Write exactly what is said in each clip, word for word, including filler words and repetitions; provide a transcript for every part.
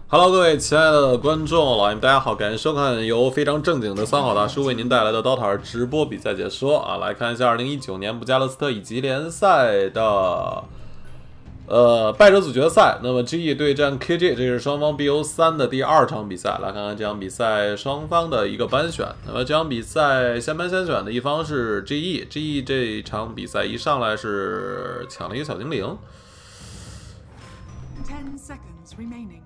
Hello， 各位亲爱的观众老爷们，大家好，感谢收看由非常正经的三好大叔为您带来的 D O T A 直播比赛解说啊。来看一下二零一九年布加勒斯特乙级联赛的呃败者组决赛，那么 G E 对战 K G， 这是双方 B O 三的第二场比赛。来看看这场比赛双方的一个班选。那么这场比赛先班先选的一方是 G E，G E 这场比赛一上来是抢了一个小精灵。 ten seconds remaining.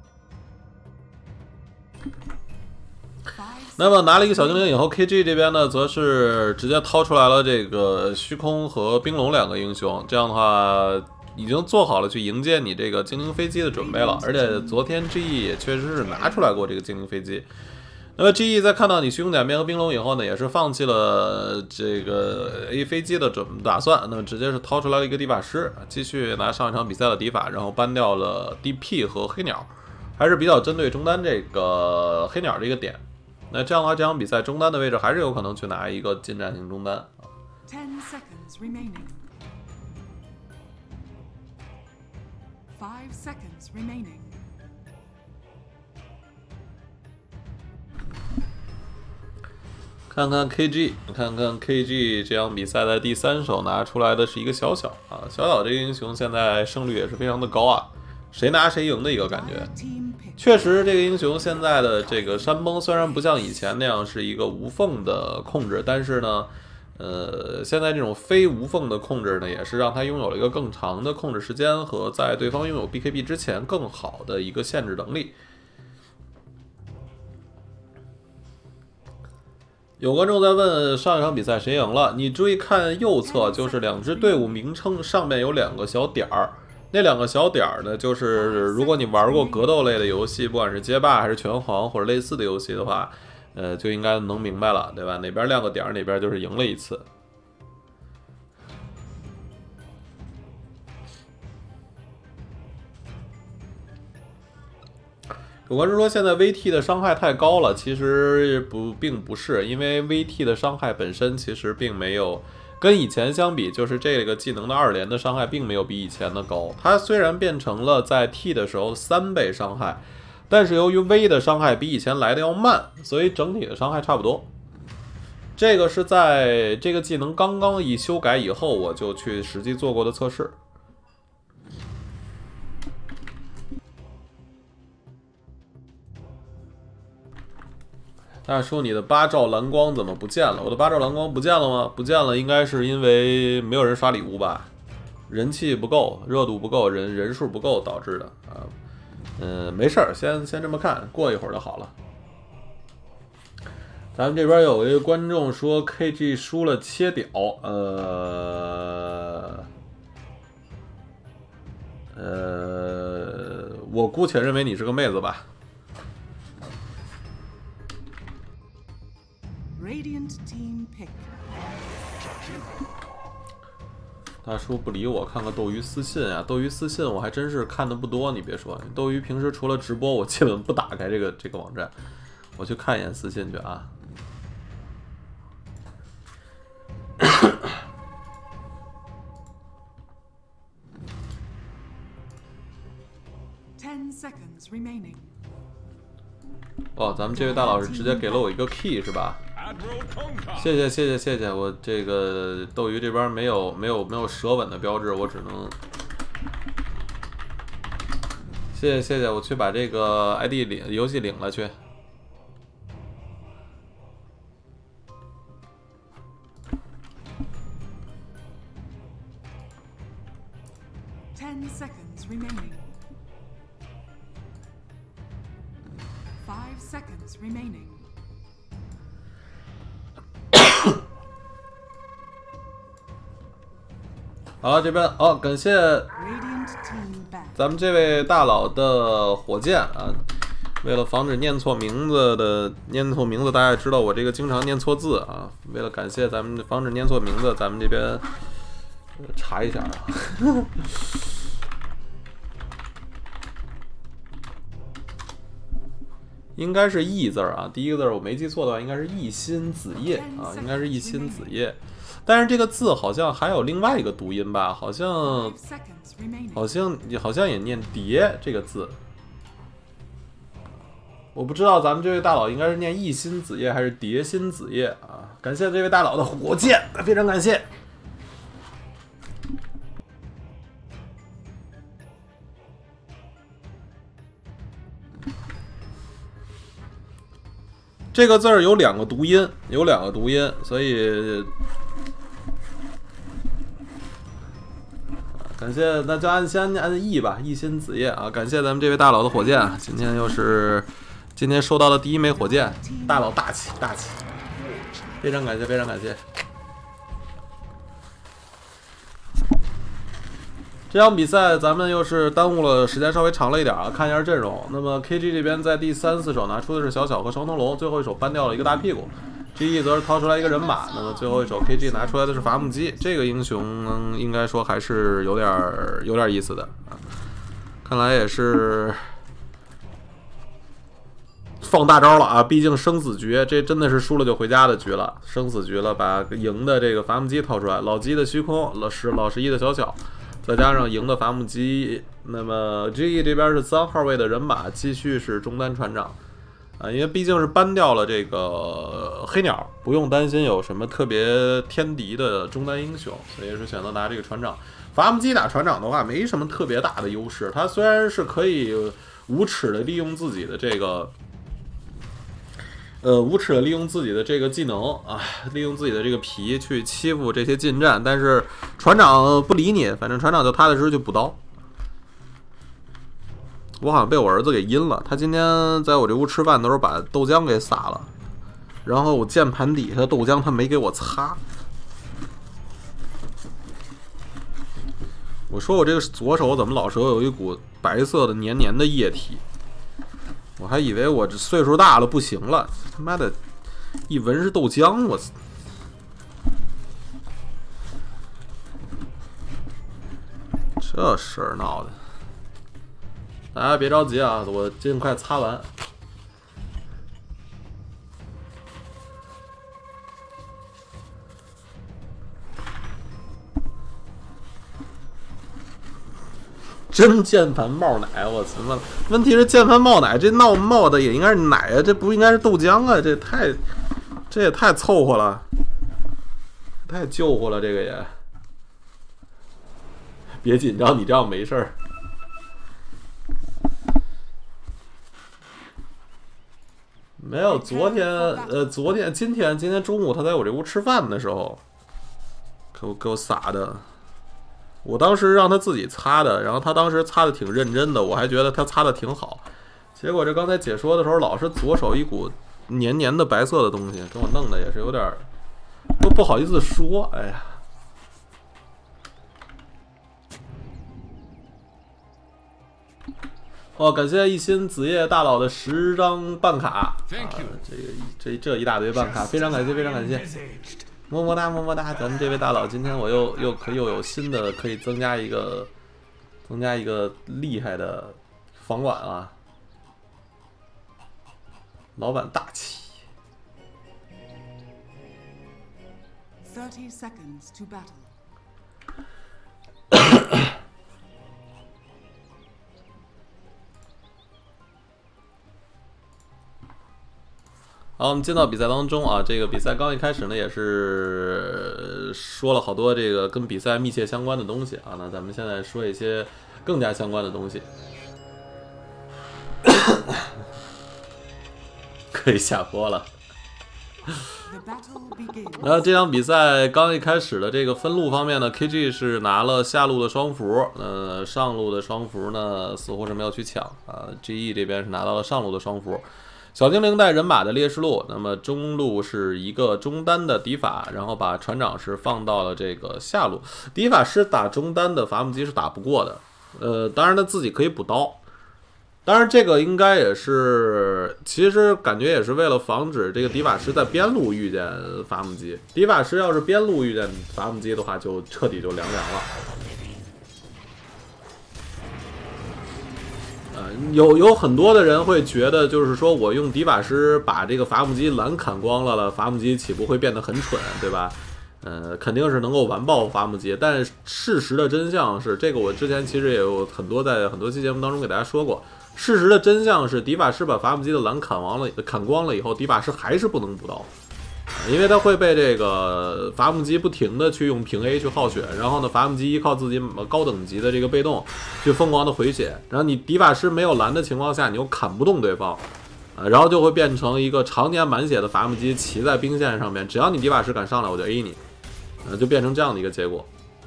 那么拿了一个小精灵以后 ，K G 这边呢，则是直接掏出来了这个虚空和冰龙两个英雄，这样的话已经做好了去迎接你这个精灵飞机的准备了。而且昨天 G E 也确实是拿出来过这个精灵飞机。那么 G E 在看到你虚空假面和冰龙以后呢，也是放弃了这个 A 飞机的准打算，那么直接是掏出来了一个地法师，继续拿上一场比赛的底法，然后搬掉了 D P 和黑鸟。还是比较针对中单这个黑鸟这个点，那这样的话，这场比赛中单的位置还是有可能去拿一个近战型中单。 ten seconds remaining. five seconds remaining. 看看 K G， 看看 K G 这场比赛的第三手拿出来的是一个小小啊，小小这个英雄现在胜率也是非常的高啊。谁拿谁赢的一个感觉，确实这个英雄现在的这个山崩虽然不像以前那样是一个无缝的控制，但是呢，呃，现在这种非无缝的控制呢，也是让他拥有了一个更长的控制时间和在对方拥有 B K B 之前更好的一个限制能力。有观众在问上一场比赛谁赢了，你注意看右侧，就是两支队伍名称上面有两个小点儿。那两个小点儿呢，就是如果你玩过格斗类的游戏，不管是街霸还是拳皇或者类似的游戏的话，呃，就应该能明白了，对吧？哪边亮个点儿，哪边就是赢了一次。有观众说现在 V T 的伤害太高了，其实不，并不是，因为 V T 的伤害本身其实并没有。跟以前相比，就是这个技能的二连的伤害并没有比以前的高。它虽然变成了在 T 的时候三倍伤害，但是由于 V 的伤害比以前来的要慢，所以整体的伤害差不多。这个是在这个技能刚刚一修改以后，我就去实际做过的测试。大叔，你的八兆蓝光怎么不见了？我的八兆蓝光不见了吗？不见了，应该是因为没有人刷礼物吧？人气不够，热度不够，人人数不够导致的啊。嗯，没事儿，先先这么看，过一会儿就好了。咱们这边有一个观众说 K G 输了切屌，呃呃，我姑且认为你是个妹子吧。 Radiant team pick. 大叔不理我，看看斗鱼私信啊，斗鱼私信我还真是看的不多，你别说，斗鱼平时除了直播，我基本不打开这个这个网站，我去看一眼私信去啊。 ten seconds remaining. 哦，咱们这位大佬是直接给了我一个 key 是吧？谢谢谢谢谢谢，我这个斗鱼这边没有没有没有舌吻的标志，我只能谢谢谢谢，我去把这个 I D 领游戏领了去。 ten seconds remaining. five seconds remaining. 好了，这边哦，感谢 Radiant team back. 咱们这位大佬的火箭啊。为了防止念错名字的念错名字，大家也知道我这个经常念错字啊。为了感谢咱们防止念错名字，咱们这边查一下啊。应该是义字啊，第一个字我没记错的话，应该是一心子叶啊，应该是一心子叶。但是这个字好像还有另外一个读音吧，好像好像好像也念蝶这个字。 我不知道咱们这位大佬应该是念一心子夜还是蝶心子夜啊？感谢这位大佬的火箭，非常感谢。这个字儿有两个读音，有两个读音，所以感谢，那就按先按 E 吧，一心子夜啊！感谢咱们这位大佬的火箭啊！今天又是今天收到的第一枚火箭，大佬大气大气，非常感谢，非常感谢。这场比赛咱们又是耽误了时间稍微长了一点啊，看一下阵容。那么 K G 这边在第三四手拿出的是小小和双头龙，最后一手搬掉了一个大屁股。G E 则是掏出来一个人马，那么最后一手 K G 拿出来的是伐木机，这个英雄、嗯、应该说还是有点有点意思的啊。看来也是放大招了啊！毕竟生死局，这真的是输了就回家的局了，生死局了，把赢的这个伐木机掏出来，老鸡的虚空，老十老十一的小小。再加上赢的伐木机，那么 G E 这边是三号位的人马，继续是中单船长啊，因为毕竟是搬掉了这个黑鸟，不用担心有什么特别天敌的中单英雄，所以是选择拿这个船长。伐木机打船长的话，没什么特别大的优势，他虽然是可以无耻的利用自己的这个。呃，无耻的利用自己的这个技能啊，利用自己的这个皮去欺负这些近战，但是船长不理你，反正船长就踏踏实实去补刀。我好像被我儿子给阴了，他今天在我这屋吃饭的时候把豆浆给洒了，然后我键盘底下的豆浆他没给我擦。我说我这个左手怎么老是有一股白色的黏黏的液体？我还以为我这岁数大了不行了，他妈的，一闻是豆浆，我这事儿闹的。大家别着急啊，我尽快擦完。真键盘冒奶，我操！问题是键盘冒奶，这闹冒的也应该是奶啊，这不应该是豆浆啊！这太，这也太凑合了，太救活了，这个也。别紧张，你这样没事儿。没有，昨天呃，昨天、今天、今天中午他在我这屋吃饭的时候，给我给我撒的。我当时让他自己擦的，然后他当时擦的挺认真的，我还觉得他擦的挺好。结果这刚才解说的时候，老是左手一股黏黏的白色的东西，给我弄的也是有点都不好意思说。哎呀，哦，感谢一心子夜大佬的十张办卡，啊、这个这这一大堆办卡，非常感谢，非常感谢。么么哒么么哒，咱们这位大佬今天我又又可又有新的可以增加一个增加一个厉害的房管啊，老板大气。 Thirty seconds to battle. 好，我们进到比赛当中啊。这个比赛刚一开始呢，也是说了好多这个跟比赛密切相关的东西啊。那咱们现在说一些更加相关的东西，可以下播了。然后这场比赛刚一开始的这个分路方面呢 ，K G 是拿了下路的双符，呃，上路的双符呢似乎是没有去抢啊。G E 这边是拿到了上路的双符。小精灵带人马的烈士路，那么中路是一个中单的迪法，然后把船长是放到了这个下路。迪法师打中单的伐木机是打不过的，呃，当然他自己可以补刀，当然这个应该也是，其实感觉也是为了防止这个迪法师在边路遇见伐木机。迪法师要是边路遇见伐木机的话，就彻底就凉凉了。有有很多的人会觉得，就是说我用迪法师把这个伐木机蓝砍光了了，伐木机岂不会变得很蠢，对吧？呃，肯定是能够完爆伐木机。但事实的真相是，这个我之前其实也有很多在很多期节目当中给大家说过， 事实的真相是，迪法师把伐木机的蓝砍完了，砍光了以后，迪法师还是不能补刀，因为他会被这个伐木机不停的去用平 A 去耗血，然后呢，伐木机依靠自己高等级的这个被动去疯狂的回血，然后你迪法师没有蓝的情况下，你又砍不动对方，呃，然后就会变成一个常年满血的伐木机骑在兵线上面，只要你迪法师敢上来，我就 A 你，呃，就变成这样的一个结果。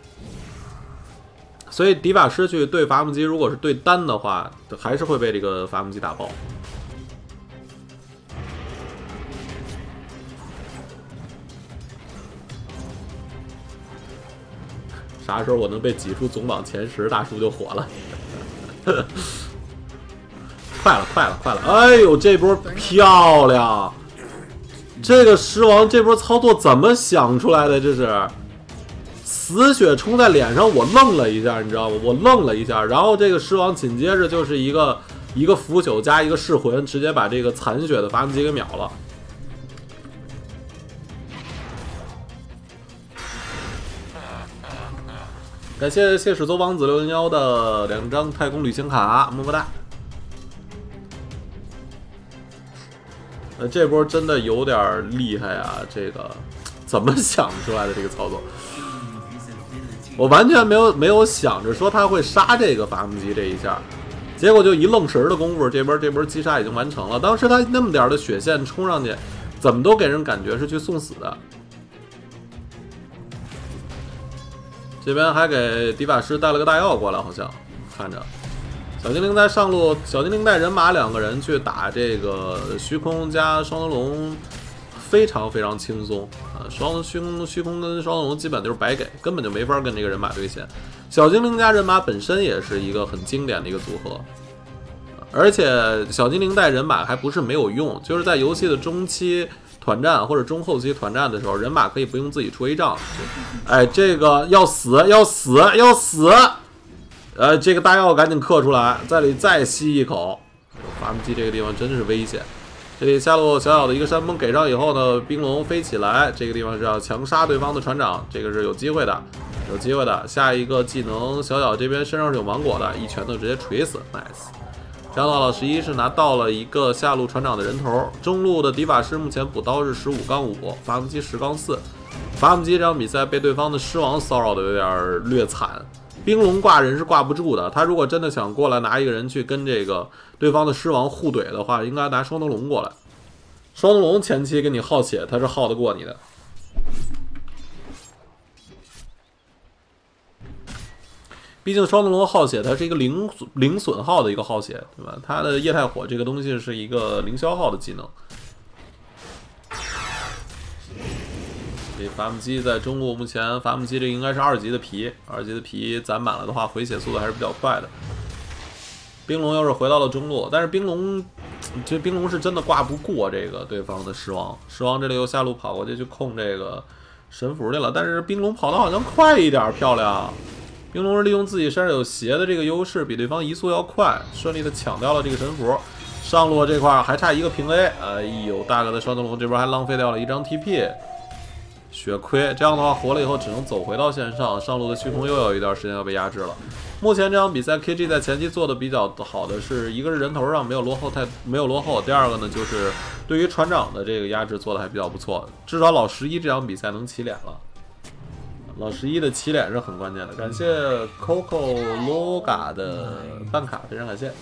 所以迪法师去对伐木机，如果是对单的话，还是会被这个伐木机打爆。啥时候我能被挤出总榜前十，大叔就火了。快了，快了，快了！哎呦，这波漂亮！这个狮王这波操作怎么想出来的？这是。死血冲在脸上，我愣了一下，你知道吗？我愣了一下，然后这个狮王紧接着就是一个一个腐朽加一个噬魂，直接把这个残血的伐木机给秒了。感谢谢始作王子六零幺的两张太空旅行卡，么么哒。呃，这波真的有点厉害啊！这个怎么想出来的这个操作？我完全没有没有想着说他会杀这个伐木机这一下，结果就一愣神的功夫，这边这波击杀已经完成了。当时他那么点的血线冲上去，怎么都给人感觉是去送死的。这边还给迪法师带了个大药过来，好像看着小精灵在上路，小精灵带人马两个人去打这个虚空加双灯笼。非常非常轻松啊！双虚空虚空跟双灯笼基本就是白给，根本就没法跟这个人马对线。小精灵加人马本身也是一个很经典的一个组合，而且小精灵带人马还不是没有用，就是在游戏的中期团战或者中后期团战的时候，人马可以不用自己出 A 仗。哎，这个要死要死要死！呃，这个大药赶紧嗑出来，在这里再吸一口。伐木机这个地方真是危险。这里下路小小的一个山崩给上以后呢，冰龙飞起来，这个地方是要强杀对方的船长，这个是有机会的，有机会的。下一个技能，小小这边身上是有芒果的，一拳头直接锤死 ，nice。张到了十一是拿到了一个下路船长的人头，中路的迪法师目前补刀是十五杠五，伐木机十杠四。伐木机这场比赛被对方的狮王骚扰的有点略惨。冰龙挂人是挂不住的，他如果真的想过来拿一个人去跟这个对方的狮王互怼的话，应该拿双灯笼过来。双灯笼前期给你耗血，他是耗得过你的。毕竟双灯笼耗血，它是一个零零损耗的一个耗血，对吧？它的液态火这个东西是一个零消耗的技能。这伐木机在中路目前，伐木机这应该是二级的皮，二级的皮攒满了的话，回血速度还是比较快的。冰龙又是回到了中路，但是冰龙，这冰龙是真的挂不过这个对方的狮王，狮王这里又下路跑过去去控这个神符去了，但是冰龙跑的好像快一点，漂亮。冰龙是利用自己身上有鞋的这个优势，比对方移速要快，顺利的抢掉了这个神符。上路这块还差一个平 A， 哎呦，大哥的双灯笼这边还浪费掉了一张 T P。血亏，这样的话活了以后只能走回到线上，上路的虚空又有一段时间要被压制了。目前这场比赛 K G 在前期做的比较好的是，一个是人头上没有落后太没有落后，第二个呢就是对于船长的这个压制做的还比较不错，至少老十一这场比赛能起脸了。老十一的起脸是很关键的，感谢 Coco Loga 的办卡，非常感谢。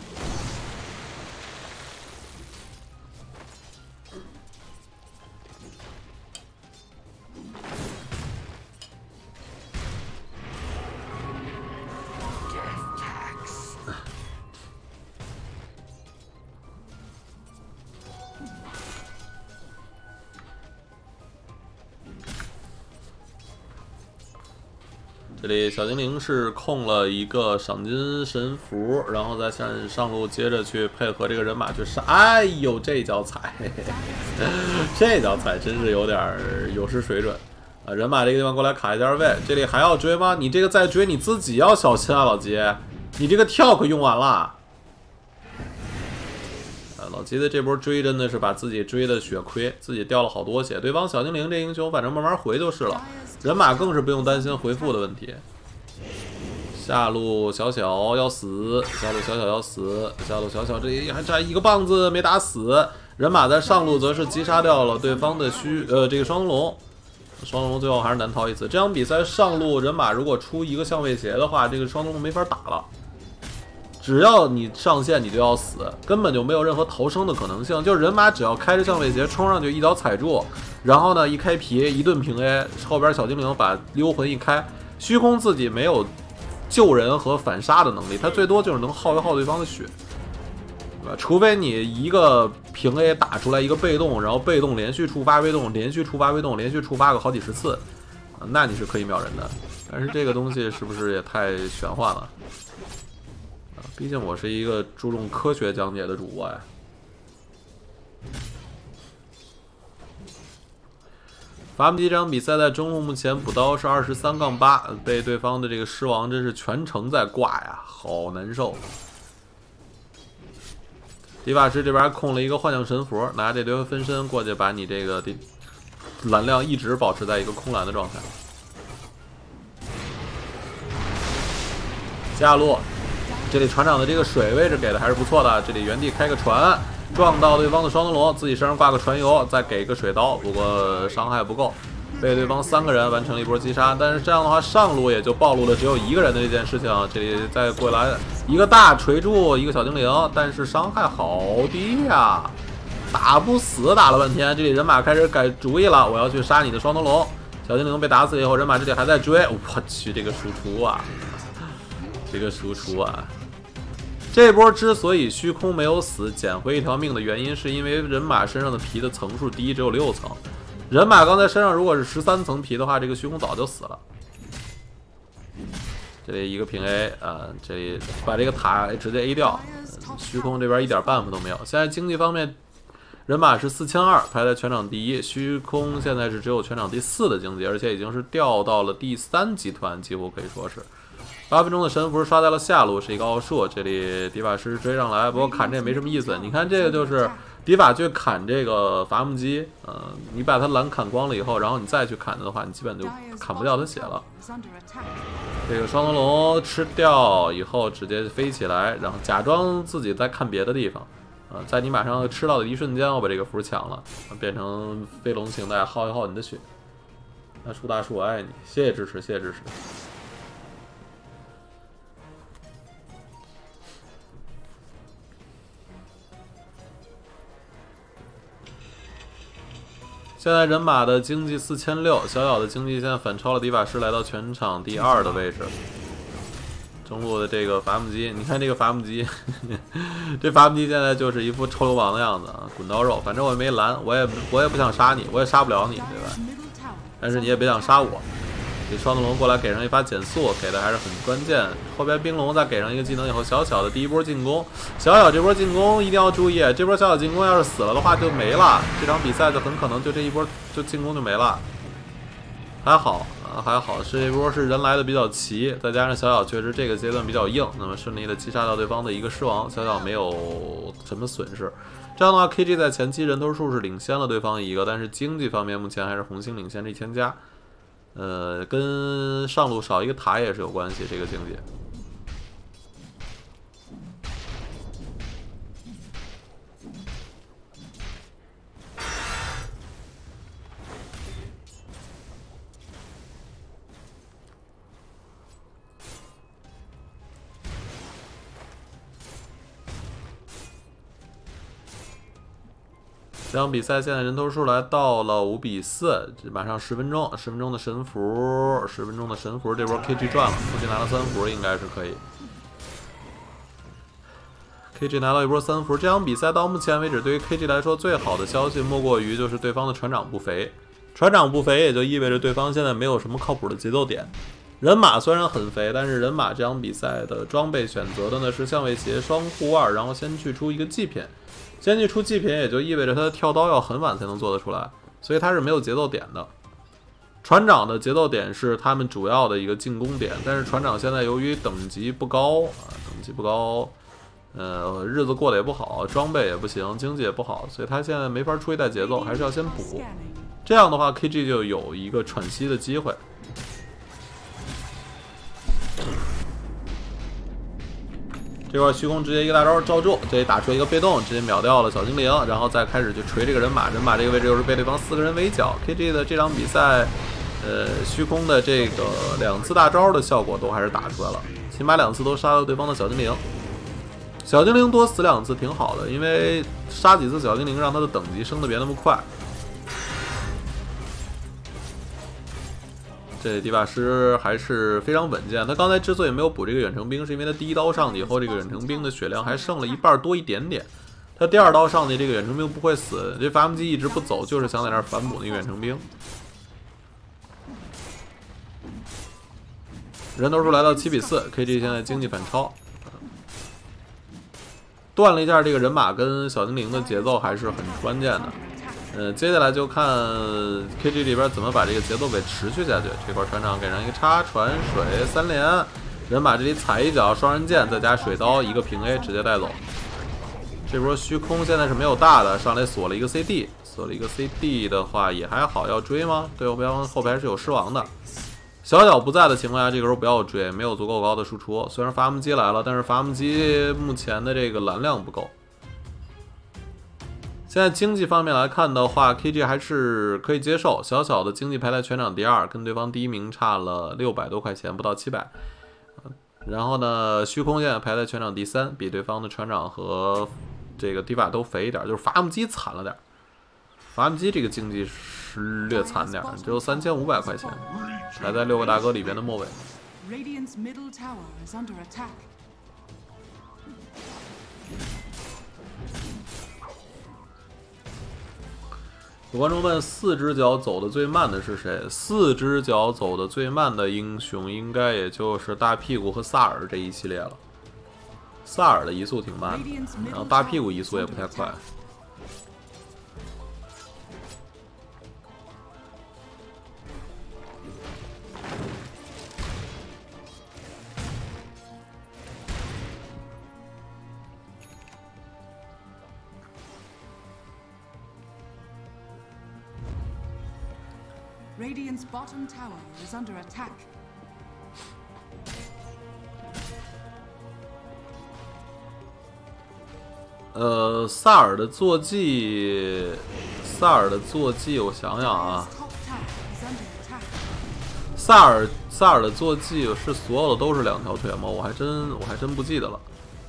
这里小精灵是控了一个赏金神符，然后再上上路接着去配合这个人马去杀。哎呦，这脚踩，这脚踩真是有点有失水准啊！人马这个地方过来卡一下位，这里还要追吗？你这个再追你自己要小心啊，老吉，你这个跳可用完了。啊，老吉的这波追真的是把自己追的血亏，自己掉了好多血。对方小精灵这英雄反正慢慢回就是了。人马更是不用担心回复的问题。 下路小小要死，下路小小要死，下路小小这里还差一个棒子没打死。人马在上路则是击杀掉了对方的虚呃这个双龙，双龙最后还是难逃一死。这场比赛上路人马如果出一个相位鞋的话，这个双龙没法打了。只要你上线，你就要死，根本就没有任何逃生的可能性。就是人马只要开着相位鞋冲上去，一脚踩住，然后呢一开皮一顿平 A， 后边小精灵把幽魂一开，虚空自己没有救人和反杀的能力，他最多就是能耗一耗对方的血，对吧？除非你一个平 A 打出来一个被动，然后被动连续触发被动，连续触发被动，连续触发个好几十次，那你是可以秒人的。但是这个东西是不是也太玄幻了？毕竟我是一个注重科学讲解的主播呀。伐木机这场比赛在中路目前补刀是二十三杠八，被对方的这个狮王真是全程在挂呀，好难受。迪法师这边控了一个幻象神符，拿这堆分身过去，把你这个蓝量一直保持在一个空蓝的状态。下路。这里船长的这个水位置给的还是不错的，这里原地开个船，撞到对方的双灯笼，自己身上挂个船油，再给个水刀，不过伤害不够，被对方三个人完成了一波击杀。但是这样的话，上路也就暴露了只有一个人的这件事情。这里再过来一个大锤柱，一个小精灵，但是伤害好低呀，打不死，打了半天。这里人马开始改主意了，我要去杀你的双灯笼。小精灵被打死以后，人马这里还在追，我去，这个输出啊！这个输出啊！这波之所以虚空没有死，捡回一条命的原因，是因为人马身上的皮的层数低，只有六层。人马刚才身上如果是十三层皮的话，这个虚空早就死了。这里一个平 A 啊、呃，这里把这个塔直接 A 掉，呃、虚空这边一点办法都没有。现在经济方面，人马是四千二，排在全场第一。虚空现在是只有全场第四的经济，而且已经是掉到了第三集团，几乎可以说是。八分钟的神符刷在了下路，是一个奥数。这里迪法师追上来，不过砍这也没什么意思。你看这个就是迪法去砍这个伐木机，呃，你把他蓝砍光了以后，然后你再去砍的话，你基本就砍不掉他血了。这个双灯笼吃掉以后，直接飞起来，然后假装自己在看别的地方。啊、呃，在你马上吃到的一瞬间，我把这个符抢了，变成飞龙形态，耗一耗你的血。大树大树，我爱你，谢谢支持，谢谢支持。现在人马的经济四千六，小小的经济现在反超了迪法师，来到全场第二的位置。中路的这个伐木机，你看这个伐木机，这伐木机现在就是一副臭流氓的样子啊，滚刀肉。反正我也没蓝，我也我也不想杀你，我也杀不了你，对吧？但是你也别想杀我。这双灯笼过来给上一发减速，给的还是很关键。后边冰龙再给上一个技能以后，小小的第一波进攻，小小这波进攻一定要注意，这波小小进攻要是死了的话就没了，这场比赛就很可能就这一波就进攻就没了。还好啊，还好是这波是人来的比较齐，再加上小小确实这个阶段比较硬，那么顺利的击杀到对方的一个狮王，小小没有什么损失。这样的话 ，K G 在前期人头数是领先了对方一个，但是经济方面目前还是红星领先这一千加。呃，跟上路少一个塔也是有关系，这个经济。这场比赛现在人头数来到了五比四，马上十分钟，十分钟的神符，十分钟的神符，这波 K G 赚了，估计拿了三符应该是可以。K G 拿到一波三符，这场比赛到目前为止，对于 K G 来说最好的消息莫过于就是对方的船长不肥，船长不肥也就意味着对方现在没有什么靠谱的节奏点。人马虽然很肥，但是人马这场比赛的装备选择的呢是相位鞋双护二，然后先去出一个祭品。先去出祭品，也就意味着他的跳刀要很晚才能做得出来，所以他是没有节奏点的。船长的节奏点是他们主要的一个进攻点，但是船长现在由于等级不高啊，等级不高，呃，日子过得也不好，装备也不行，经济也不好，所以他现在没法出一代节奏，还是要先补。这样的话 ，K G 就有一个喘息的机会。 这块虚空直接一个大招罩住，这里打出一个被动，直接秒掉了小精灵，然后再开始去锤这个人马，人马这个位置又是被对方四个人围剿。K G 的这场比赛，呃，虚空的这个两次大招的效果都还是打出来了，起码两次都杀到对方的小精灵。小精灵多死两次挺好的，因为杀几次小精灵让他的等级升得别那么快。这地法师还是非常稳健。他刚才之所以没有补这个远程兵，是因为他第一刀上去以后，这个远程兵的血量还剩了一半多一点点。他第二刀上去，这个远程兵不会死。这伐木机一直不走，就是想在那儿反补那个远程兵。人头数来到七比四 ，K G 现在经济反超，断了一下这个人马跟小精灵的节奏，还是很关键的。呃，接下来就看 K G 这边怎么把这个节奏给持续下去。这块船长给上一个插船水三连，人马这里踩一脚双刃剑，再加水刀一个平 A 直接带走。这波虚空现在是没有大的，上来锁了一个 C D， 锁了一个 C D 的话也还好，要追吗？对，我方后排是有狮王的。小小不在的情况下，这个时候不要追，没有足够高的输出。虽然伐木机来了，但是伐木机目前的这个蓝量不够。现在经济方面来看的话 ，K G 还是可以接受，小小的经济排在全场第二，跟对方第一名差了六百多块钱，不到七百。然后呢，虚空现在排在全场第三，比对方的船长和这个迪法都肥一点，就是伐木机惨了点。伐木机这个经济是略惨点，只有三千五百块钱，排在六个大哥里边的末尾。 Radiant's middle tower is under attack. 有观众问：四只脚走的最慢的是谁？四只脚走的最慢的英雄，应该也就是大屁股和萨尔这一系列了。萨尔的移速挺慢的，然后大屁股移速也不太快。 Radiant's bottom tower is under attack. 呃，萨尔的坐骑，萨尔的坐骑，我想想啊， Top tower is under attack. 萨尔萨尔的坐骑是所有的都是两条腿吗？我还真我还真不记得了。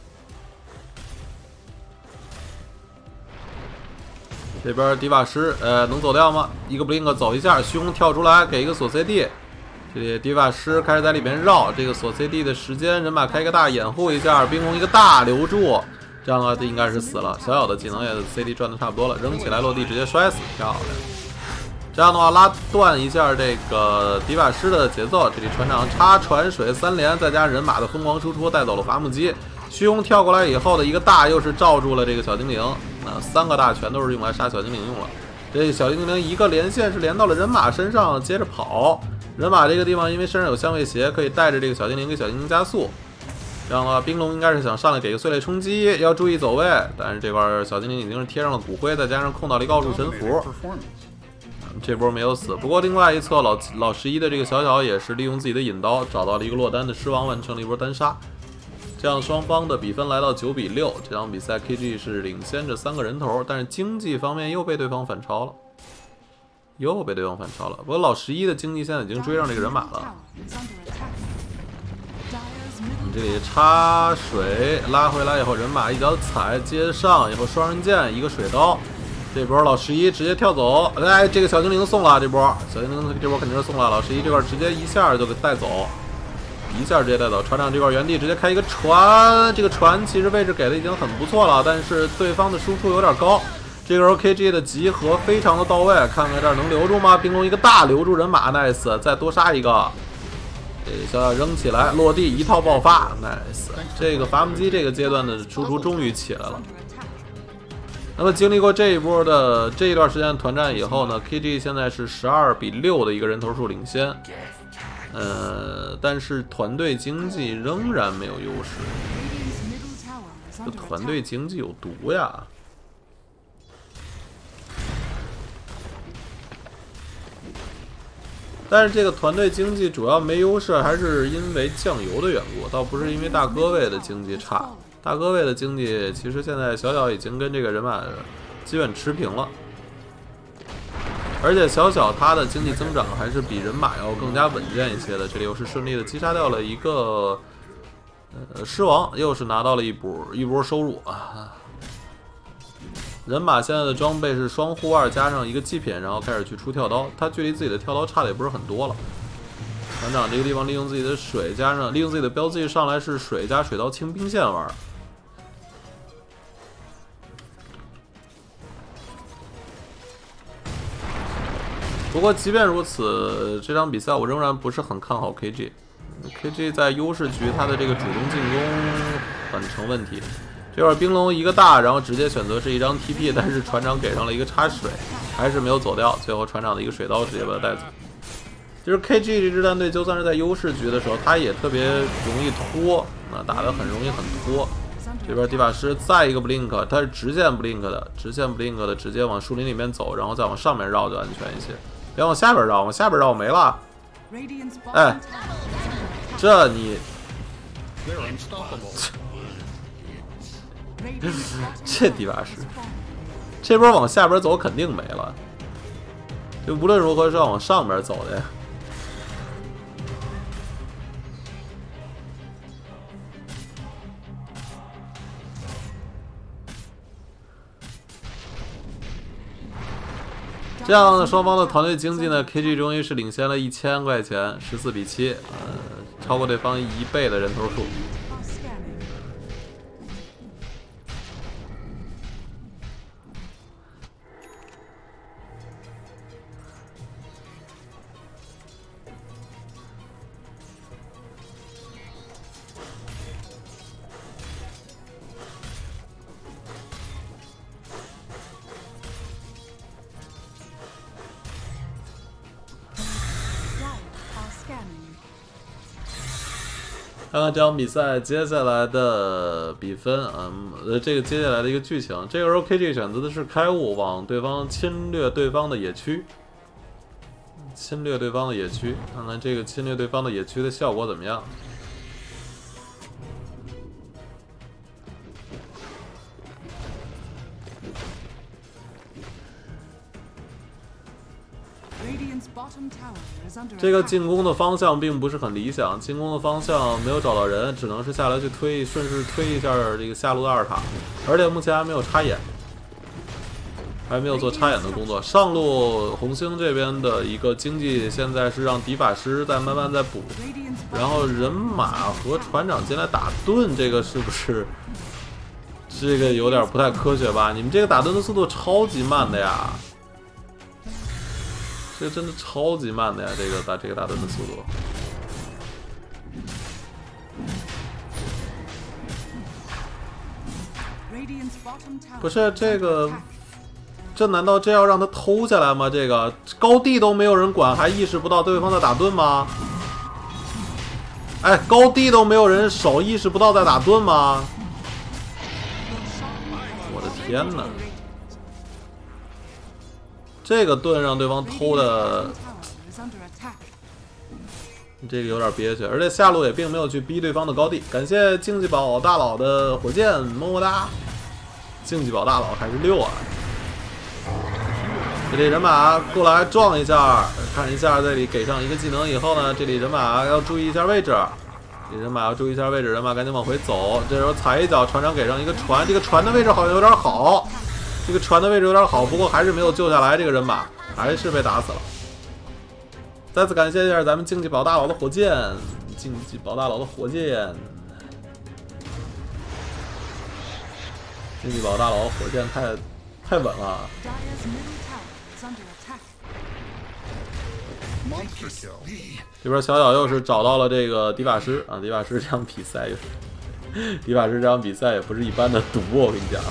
这边迪瓦师，呃，能走掉吗？一个 blink 走一下，虚空跳出来，给一个锁 C D。这里迪瓦师开始在里面绕，这个锁 C D 的时间，人马开一个大掩护一下，冰龙一个大留住，这样的话应该是死了。小小的技能也 C D 转的差不多了，扔起来落地直接摔死，漂亮。这样的话拉断一下这个迪瓦师的节奏，这里船长插船水三连，再加上人马的疯狂输出，带走了伐木机。虚空跳过来以后的一个大，又是罩住了这个小精灵。啊，三个大全都是用来杀小精灵用了。这小精灵一个连线是连到了人马身上，接着跑。人马这个地方因为身上有相位鞋，可以带着这个小精灵给小精灵加速。这样的话，冰龙应该是想上来给个碎裂冲击，要注意走位。但是这块小精灵已经是贴上了骨灰，再加上控到了一个奥数神符，这波没有死。不过另外一侧老老十一的这个小小也是利用自己的引刀找到了一个落单的狮王，完成了一波单杀。这样双方的比分来到九比六，这场比赛 K G 是领先着三个人头，但是经济方面又被对方反超了，又被对方反超了。不过老十一的经济现在已经追上这个人马了。你这里插水拉回来以后，人马一脚踩接上以后双刃剑一个水刀，这波老十一直接跳走，哎，这个小精灵送了，这波小精灵这波肯定是送了，老十一这块直接一下就给带走。一下直接带走，船长这块原地直接开一个船，这个船其实位置给的已经很不错了，但是对方的输出有点高。这个时候 K G 的集合非常的到位，看看这儿能留住吗？冰龙一个大留住人马 ，nice， 再多杀一个，这小小扔起来落地一套爆发 ，nice。这个伐木机这个阶段的输出终于起来了。那么经历过这一波的这一段时间的团战以后呢 ，K G 现在是十二比六的一个人头数领先。呃，但是团队经济仍然没有优势。这团队经济有毒呀！但是这个团队经济主要没优势，还是因为酱油的缘故，倒不是因为大哥位的经济差。 大哥位的经济其实现在小小已经跟这个人马基本持平了，而且小小他的经济增长还是比人马要更加稳健一些的。这里又是顺利的击杀掉了一个呃狮王，又是拿到了一波一波收入啊。人马现在的装备是双护二加上一个祭品，然后开始去出跳刀，他距离自己的跳刀差的也不是很多了。船长这个地方利用自己的水加上利用自己的标记上来是水加水刀清兵线玩。不过即便如此，这场比赛我仍然不是很看好 K G。K G 在优势局他的这个主动进攻很成问题。这会儿冰龙一个大，然后直接选择是一张 T P， 但是船长给上了一个插水，还是没有走掉。最后船长的一个水刀直接把他带走。就是 K G 这支战队，就算是在优势局的时候，他也特别容易拖，啊，打得很容易很拖。这边迪法师再一个 blink， 他是直线 blink 的，直线 blink 的，直接往树林里面走，然后再往上面绕就安全一些。别往下边绕，往下边绕没了。哎，这你，这迪法师，这波往下边走肯定没了。就无论如何是要往上边走的呀。这样双方的团队经济呢 ，K G 终于是领先了一千块钱，十四比七，呃，超过对方一倍的人头数。看看这场比赛接下来的比分啊，呃，这个接下来的一个剧情。这个时候 K G 选择的是开悟，往对方侵略对方的野区，侵略对方的野区，看看这个侵略对方的野区的效果怎么样。这个进攻的方向并不是很理想，进攻的方向没有找到人，只能是下来去推，顺势推一下这个下路的二塔，而且目前还没有插眼，还没有做插眼的工作。上路红星这边的一个经济现在是让迪法师在慢慢在补，然后人马和船长进来打盾，这个是不是这个有点不太科学吧？你们这个打盾的速度超级慢的呀！这个真的超级慢的呀！这个打这个打盾的速度，不是这个，这难道这要让他偷下来吗？这个高地都没有人管，还意识不到对方在打盾吗？哎，高地都没有人守，意识不到在打盾吗？我的天哪！这个盾让对方偷的，这个有点憋屈，而且下路也并没有去逼对方的高地。感谢竞技宝大佬的火箭，么么哒！竞技宝大佬还是六啊！这里人马过来撞一下，看一下这里给上一个技能以后呢，这里人马要注意一下位置，这里人马要注意一下位置，人马赶紧往回走。这时候踩一脚，船长给上一个船，这个船的位置好像有点好。这个船的位置有点好，不过还是没有救下来这个人马，还是被打死了。再次感谢一下咱们竞技宝大佬的火箭，竞技宝大佬的火箭，竞技宝大佬的火箭太太稳了。这边小小又是找到了这个迪法师啊，迪法师这场比赛又是，迪法师这场比赛也不是一般的赌，我跟你讲。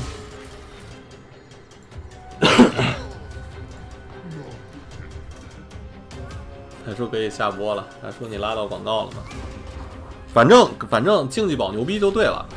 他说可以下播了，他说你拉到广告了吗？反正反正竞技宝牛逼就对了。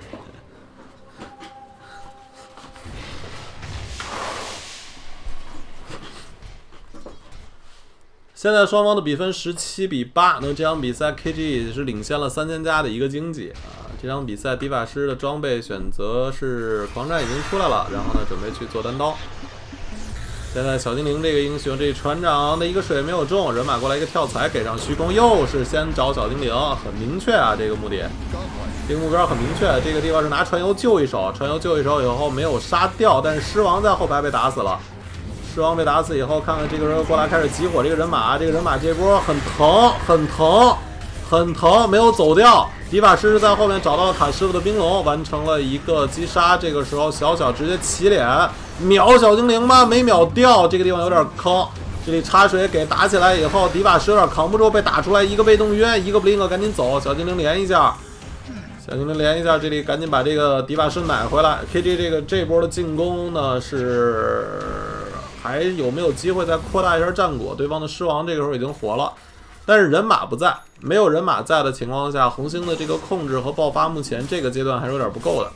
现在双方的比分十七比八，那这场比赛 K G 也是领先了三千加的一个经济啊。 这场比赛迪法师的装备选择是狂战已经出来了，然后呢准备去做单刀。现在小精灵这个英雄，这船长的一个水没有中，人马过来一个跳踩，给上虚空，又是先找小精灵，很明确啊，这个目的，这个目标很明确。这个地方是拿船油救一手，船油救一手以后没有杀掉，但是狮王在后排被打死了。狮王被打死以后，看看这个人过来开始集火，这个人马，这个人马这波很疼，很疼，很疼，没有走掉。迪法师在后面找到了卡师傅的冰龙，完成了一个击杀。这个时候小小直接起脸秒小精灵吗？没秒掉，这个地方有点坑。这里插水给打起来以后，迪法师有点扛不住，被打出来一个被动晕，一个 blink 赶紧走。小精灵连一下，小精灵连一下，这里赶紧把这个迪法师买回来。K G 这个这波的进攻呢是还有没有机会再扩大一下战果？对方的狮王这个时候已经活了。但是人马不在，没有人马在的情况下，红星的这个控制和爆发，目前这个阶段还是有点不够的。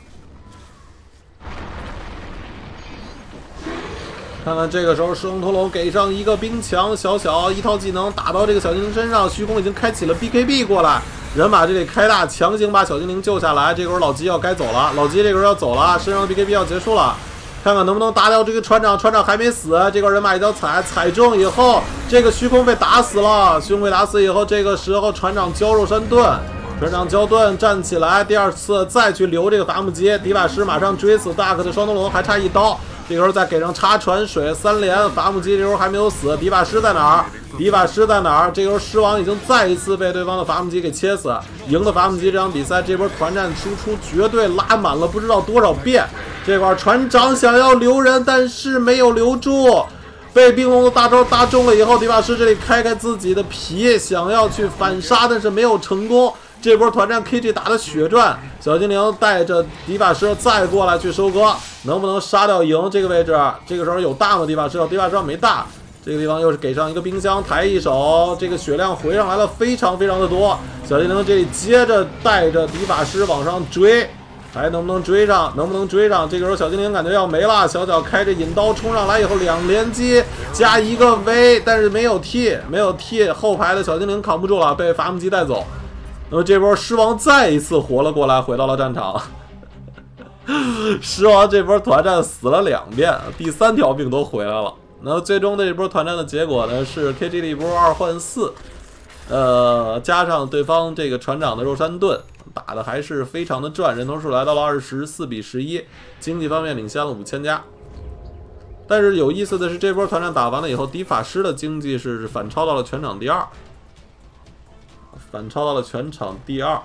看看这个时候，狮龙陀龙给上一个冰墙，小小一套技能打到这个小精灵身上，虚空已经开启了 B K B 过来，人马这里开大，强行把小精灵救下来。这会儿老吉要该走了，老吉这会儿要走了，身上的 B K B 要结束了。看看能不能打掉这个船长，船长还没死，这个人马一脚踩踩中以后，这个虚空被打死了，虚空被打死以后，这个时候船长交肉山盾，船长交盾站起来，第二次再去留这个伐木机，迪法师马上追死 Dark 的双头龙，还差一刀，这个时候再给上插船水三连，伐木机这时候还没有死，迪法师在哪儿？迪法师在哪儿？这个时候狮王已经再一次被对方的伐木机给切死，赢的伐木机这场比赛，这波团战输出绝对拉满了不知道多少遍。这块船长想要留人，但是没有留住，被冰龙的大招打中了以后，迪法师这里开开自己的皮，想要去反杀，但是没有成功。这波团战 K G 打的血赚，小精灵带着迪法师再过来去收割，能不能杀掉赢这个位置？这个时候有大吗？迪法师，迪法师没大。这个地方又是给上一个冰箱，抬一手，这个血量回上来了，非常非常的多。小精灵这里接着带着迪法师往上追。还能不能追上？能不能追上？这个时候小精灵感觉要没了，小小开着引刀冲上来以后，两连击加一个 V， 但是没有 T， 没有 T， 后排的小精灵扛不住了，被伐木机带走。那么这波狮王再一次活了过来，回到了战场。狮王这波团战死了两遍，第三条命都回来了。那么最终的这波团战的结果呢，是 K G 的一波二换四，呃，加上对方这个船长的肉山盾。打的还是非常的赚，人头数来到了二十四比十一，经济方面领先了五千家。但是有意思的是，这波团战打完了以后，迪法师的经济是反超到了全场第二，反超到了全场第二。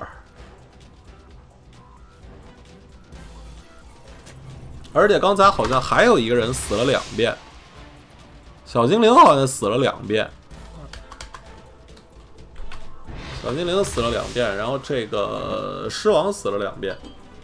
而且刚才好像还有一个人死了两遍，小精灵好像死了两遍。小精灵死了两遍，然后这个狮王死了两遍。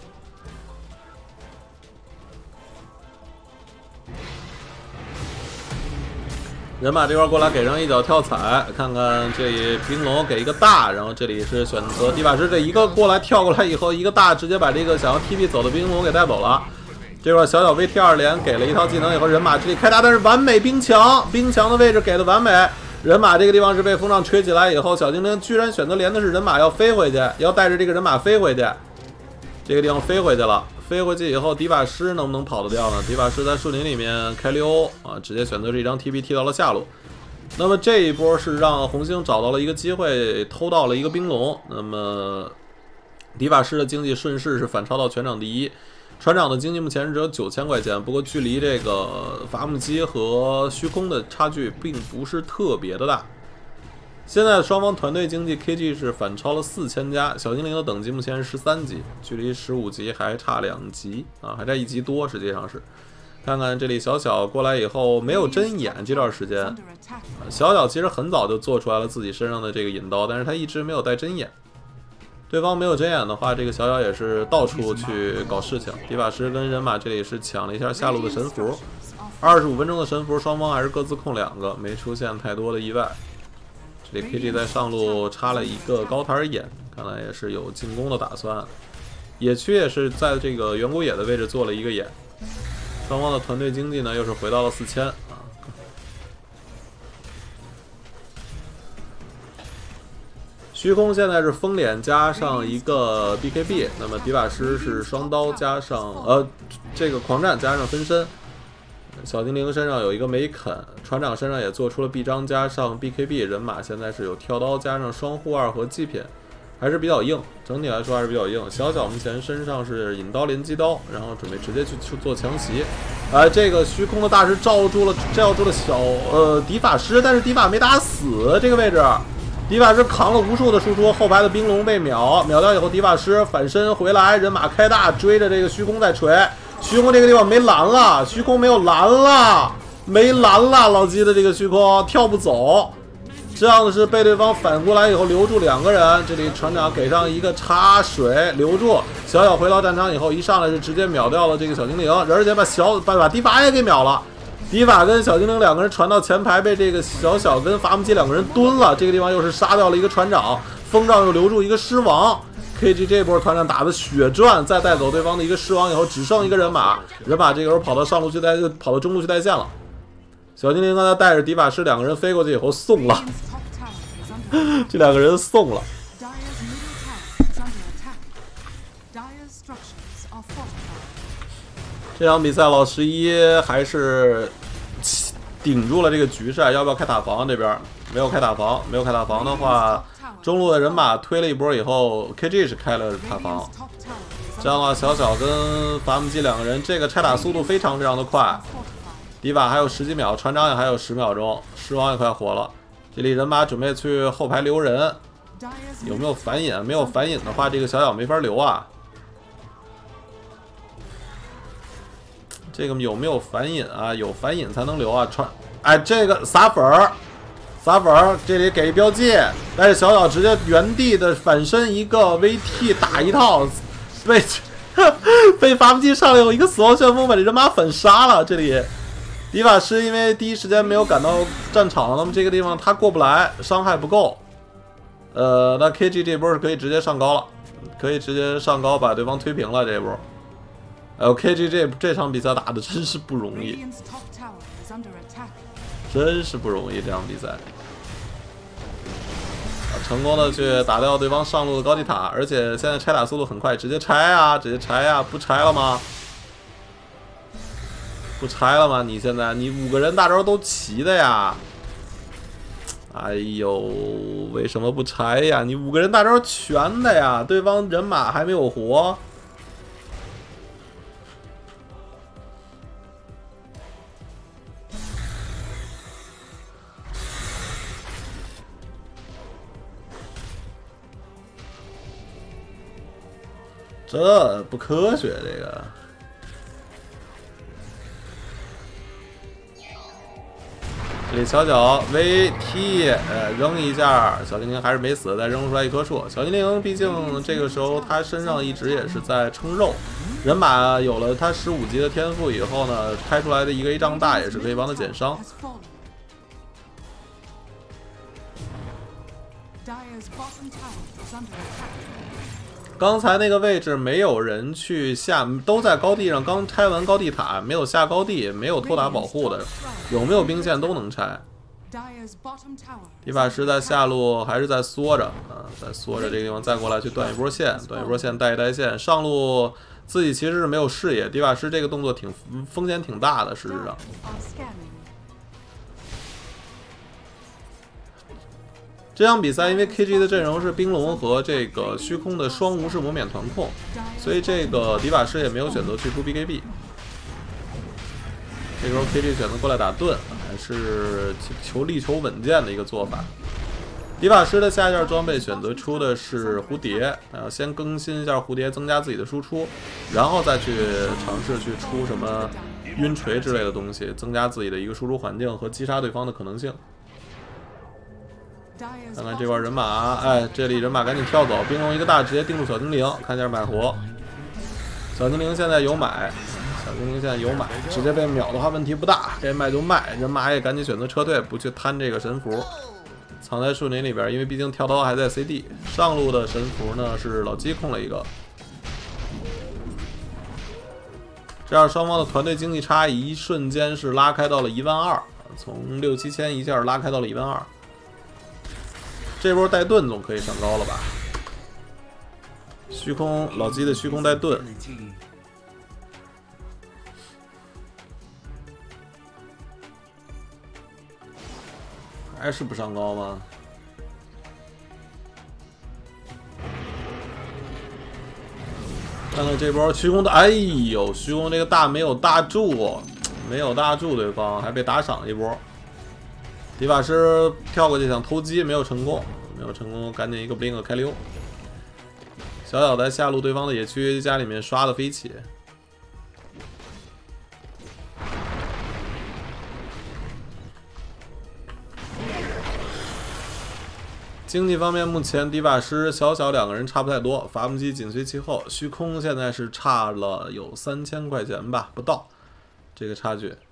人马这块过来给上一脚跳踩，看看这里冰龙给一个大，然后这里是选择迪法师这一个过来跳过来以后，一个大直接把这个想要 T P 走的冰龙给带走了。这块小小 V T 二连给了一套技能以后，人马这里开大，但是完美冰墙，冰墙的位置给的完美。人马这个地方是被风浪吹起来以后，小精灵居然选择连的是人马要飞回去，要带着这个人马飞回去。这个地方飞回去了，飞回去以后，迪法师能不能跑得掉呢？迪法师在树林里面开溜啊，直接选择这一张 T P 踢到了下路。那么这一波是让红星找到了一个机会，偷到了一个冰龙。那么迪法师的经济顺势是反超到全场第一。船长的经济目前是只有九千块钱，不过距离这个伐木机和虚空的差距并不是特别的大。现在双方团队经济 K G 是反超了四千家，小精灵的等级目前是十三级，距离十五级还差两级啊，还差一级多，实际上是。看看这里小小过来以后没有睁眼，这段时间小小其实很早就做出来了自己身上的这个引刀，但是他一直没有带睁眼。对方没有睁眼的话，这个小小也是到处去搞事情。迪法师跟人马这里是抢了一下下路的神符，二十五分钟的神符，双方还是各自控两个，没出现太多的意外。这里 K G 在上路插了一个高台眼，看来也是有进攻的打算。野区也是在这个远古野的位置做了一个眼。双方的团队经济呢又是回到了四千啊。 虚空现在是风脸加上一个 B K B， 那么迪法师是双刀加上呃这个狂战加上分身。小精灵身上有一个梅肯，船长身上也做出了臂章加上 B K B， 人马现在是有跳刀加上双护二和祭品，还是比较硬，整体来说还是比较硬。小小目前身上是引刀连击刀，然后准备直接去去做强袭。哎、呃，这个虚空的大师罩住了罩住了小呃迪法师，但是迪法没打死这个位置。迪法师扛了无数的输出，后排的冰龙被秒秒掉以后，迪法师反身回来，人马开大追着这个虚空在锤。虚空这个地方没蓝了，虚空没有蓝了，没蓝了，老鸡的这个虚空跳不走，这样的是被对方反过来以后留住两个人。这里船长给上一个插水留住，小小回到战场以后，一上来是直接秒掉了这个小精灵，而且把小把把迪法也给秒了。迪法跟小精灵两个人传到前排，被这个小小跟伐木机两个人蹲了。这个地方又是杀掉了一个船长，风杖又留住一个狮王。K G 这波团战打的血赚，再带走对方的一个狮王以后，只剩一个人马，人马这个时候跑到上路去带，跑到中路去带线了。小精灵刚才带着迪法师两个人飞过去以后送了，这两个人送了。这场比赛老十一还是顶住了这个局势，要不要开塔防？这边没有开塔防，没有开塔防的话。中路的人马推了一波以后 ，K G 是开了塔防，这样的话，小小跟伐木机两个人，这个拆塔速度非常非常的快。迪法还有十几秒，船长也还有十秒钟，狮王也快活了。这里人马准备去后排留人，有没有反引？没有反引的话，这个小小没法留啊。这个有没有反引啊？有反引才能留啊！船，哎，这个撒粉儿。撒粉儿，这里给标记，但是小小直接原地的反身一个 V T 打一套，被被伐木机上来有一个死亡旋风把这人马粉杀了。这里迪法师因为第一时间没有赶到战场，那么这个地方他过不来，伤害不够。呃，那 K G 这波是可以直接上高了，可以直接上高把对方推平了这一波。呃 ，K G 这这场比赛打的真是不容易。真是不容易，这场比赛，啊，成功的去打掉对方上路的高地塔，而且现在拆塔速度很快，直接拆啊，直接拆啊，不拆了吗？不拆了吗？你现在你五个人大招都齐的呀！哎呦，为什么不拆呀？你五个人大招全的呀，对方人马还没有活。这不科学，这个。这里小小 V T 呃扔一下，小精灵还是没死，再扔出来一棵树。小精灵毕竟这个时候他身上一直也是在撑肉，人马有了他十五级的天赋以后呢，开出来的一个 A 仗大也是可以帮他减伤。刚才那个位置没有人去下，都在高地上刚拆完高地塔，没有下高地，没有拖塔保护的，有没有兵线都能拆。迪法师在下路还是在缩着啊，在缩着这个地方再过来去断一波线，断一波线带一带线，上路自己其实是没有视野，迪法师这个动作挺风险挺大的，事实上。这场比赛因为 K G 的阵容是冰龙和这个虚空的双无视魔免团控，所以这个迪法师也没有选择去出 B K B。这时候 K G 选择过来打盾，还是求力求稳健的一个做法。迪法师的下一件装备选择出的是蝴蝶，呃，先更新一下蝴蝶，增加自己的输出，然后再去尝试去出什么晕锤之类的东西，增加自己的一个输出环境和击杀对方的可能性。看看这块人马，哎，这里人马赶紧跳走，冰龙一个大直接定住小精灵，看一下买活。小精灵现在有买，小精灵现在有买，直接被秒的话问题不大，该卖就卖，人马也赶紧选择撤退，不去贪这个神符，藏在树林里边，因为毕竟跳刀还在 C D。上路的神符呢是老鸡控了一个，这样双方的团队经济差一瞬间是拉开到了一万二，从六七千一下拉开到了一万二。 这波带盾总可以上高了吧？虚空老鸡的虚空带盾。还是不上高吗？看看这波虚空的，哎呦，虚空这个大没有大住，没有大住，对方还被打赏一波。迪法师跳过去想偷鸡，没有成功，没有成功，赶紧一个 blink 开溜。小小在下路对方的野区家里面刷的飞起。经济方面，目前迪法师、小小两个人差不太多，伐木机紧随其后。虚空现在是差了有三千块钱吧，不到这个差距。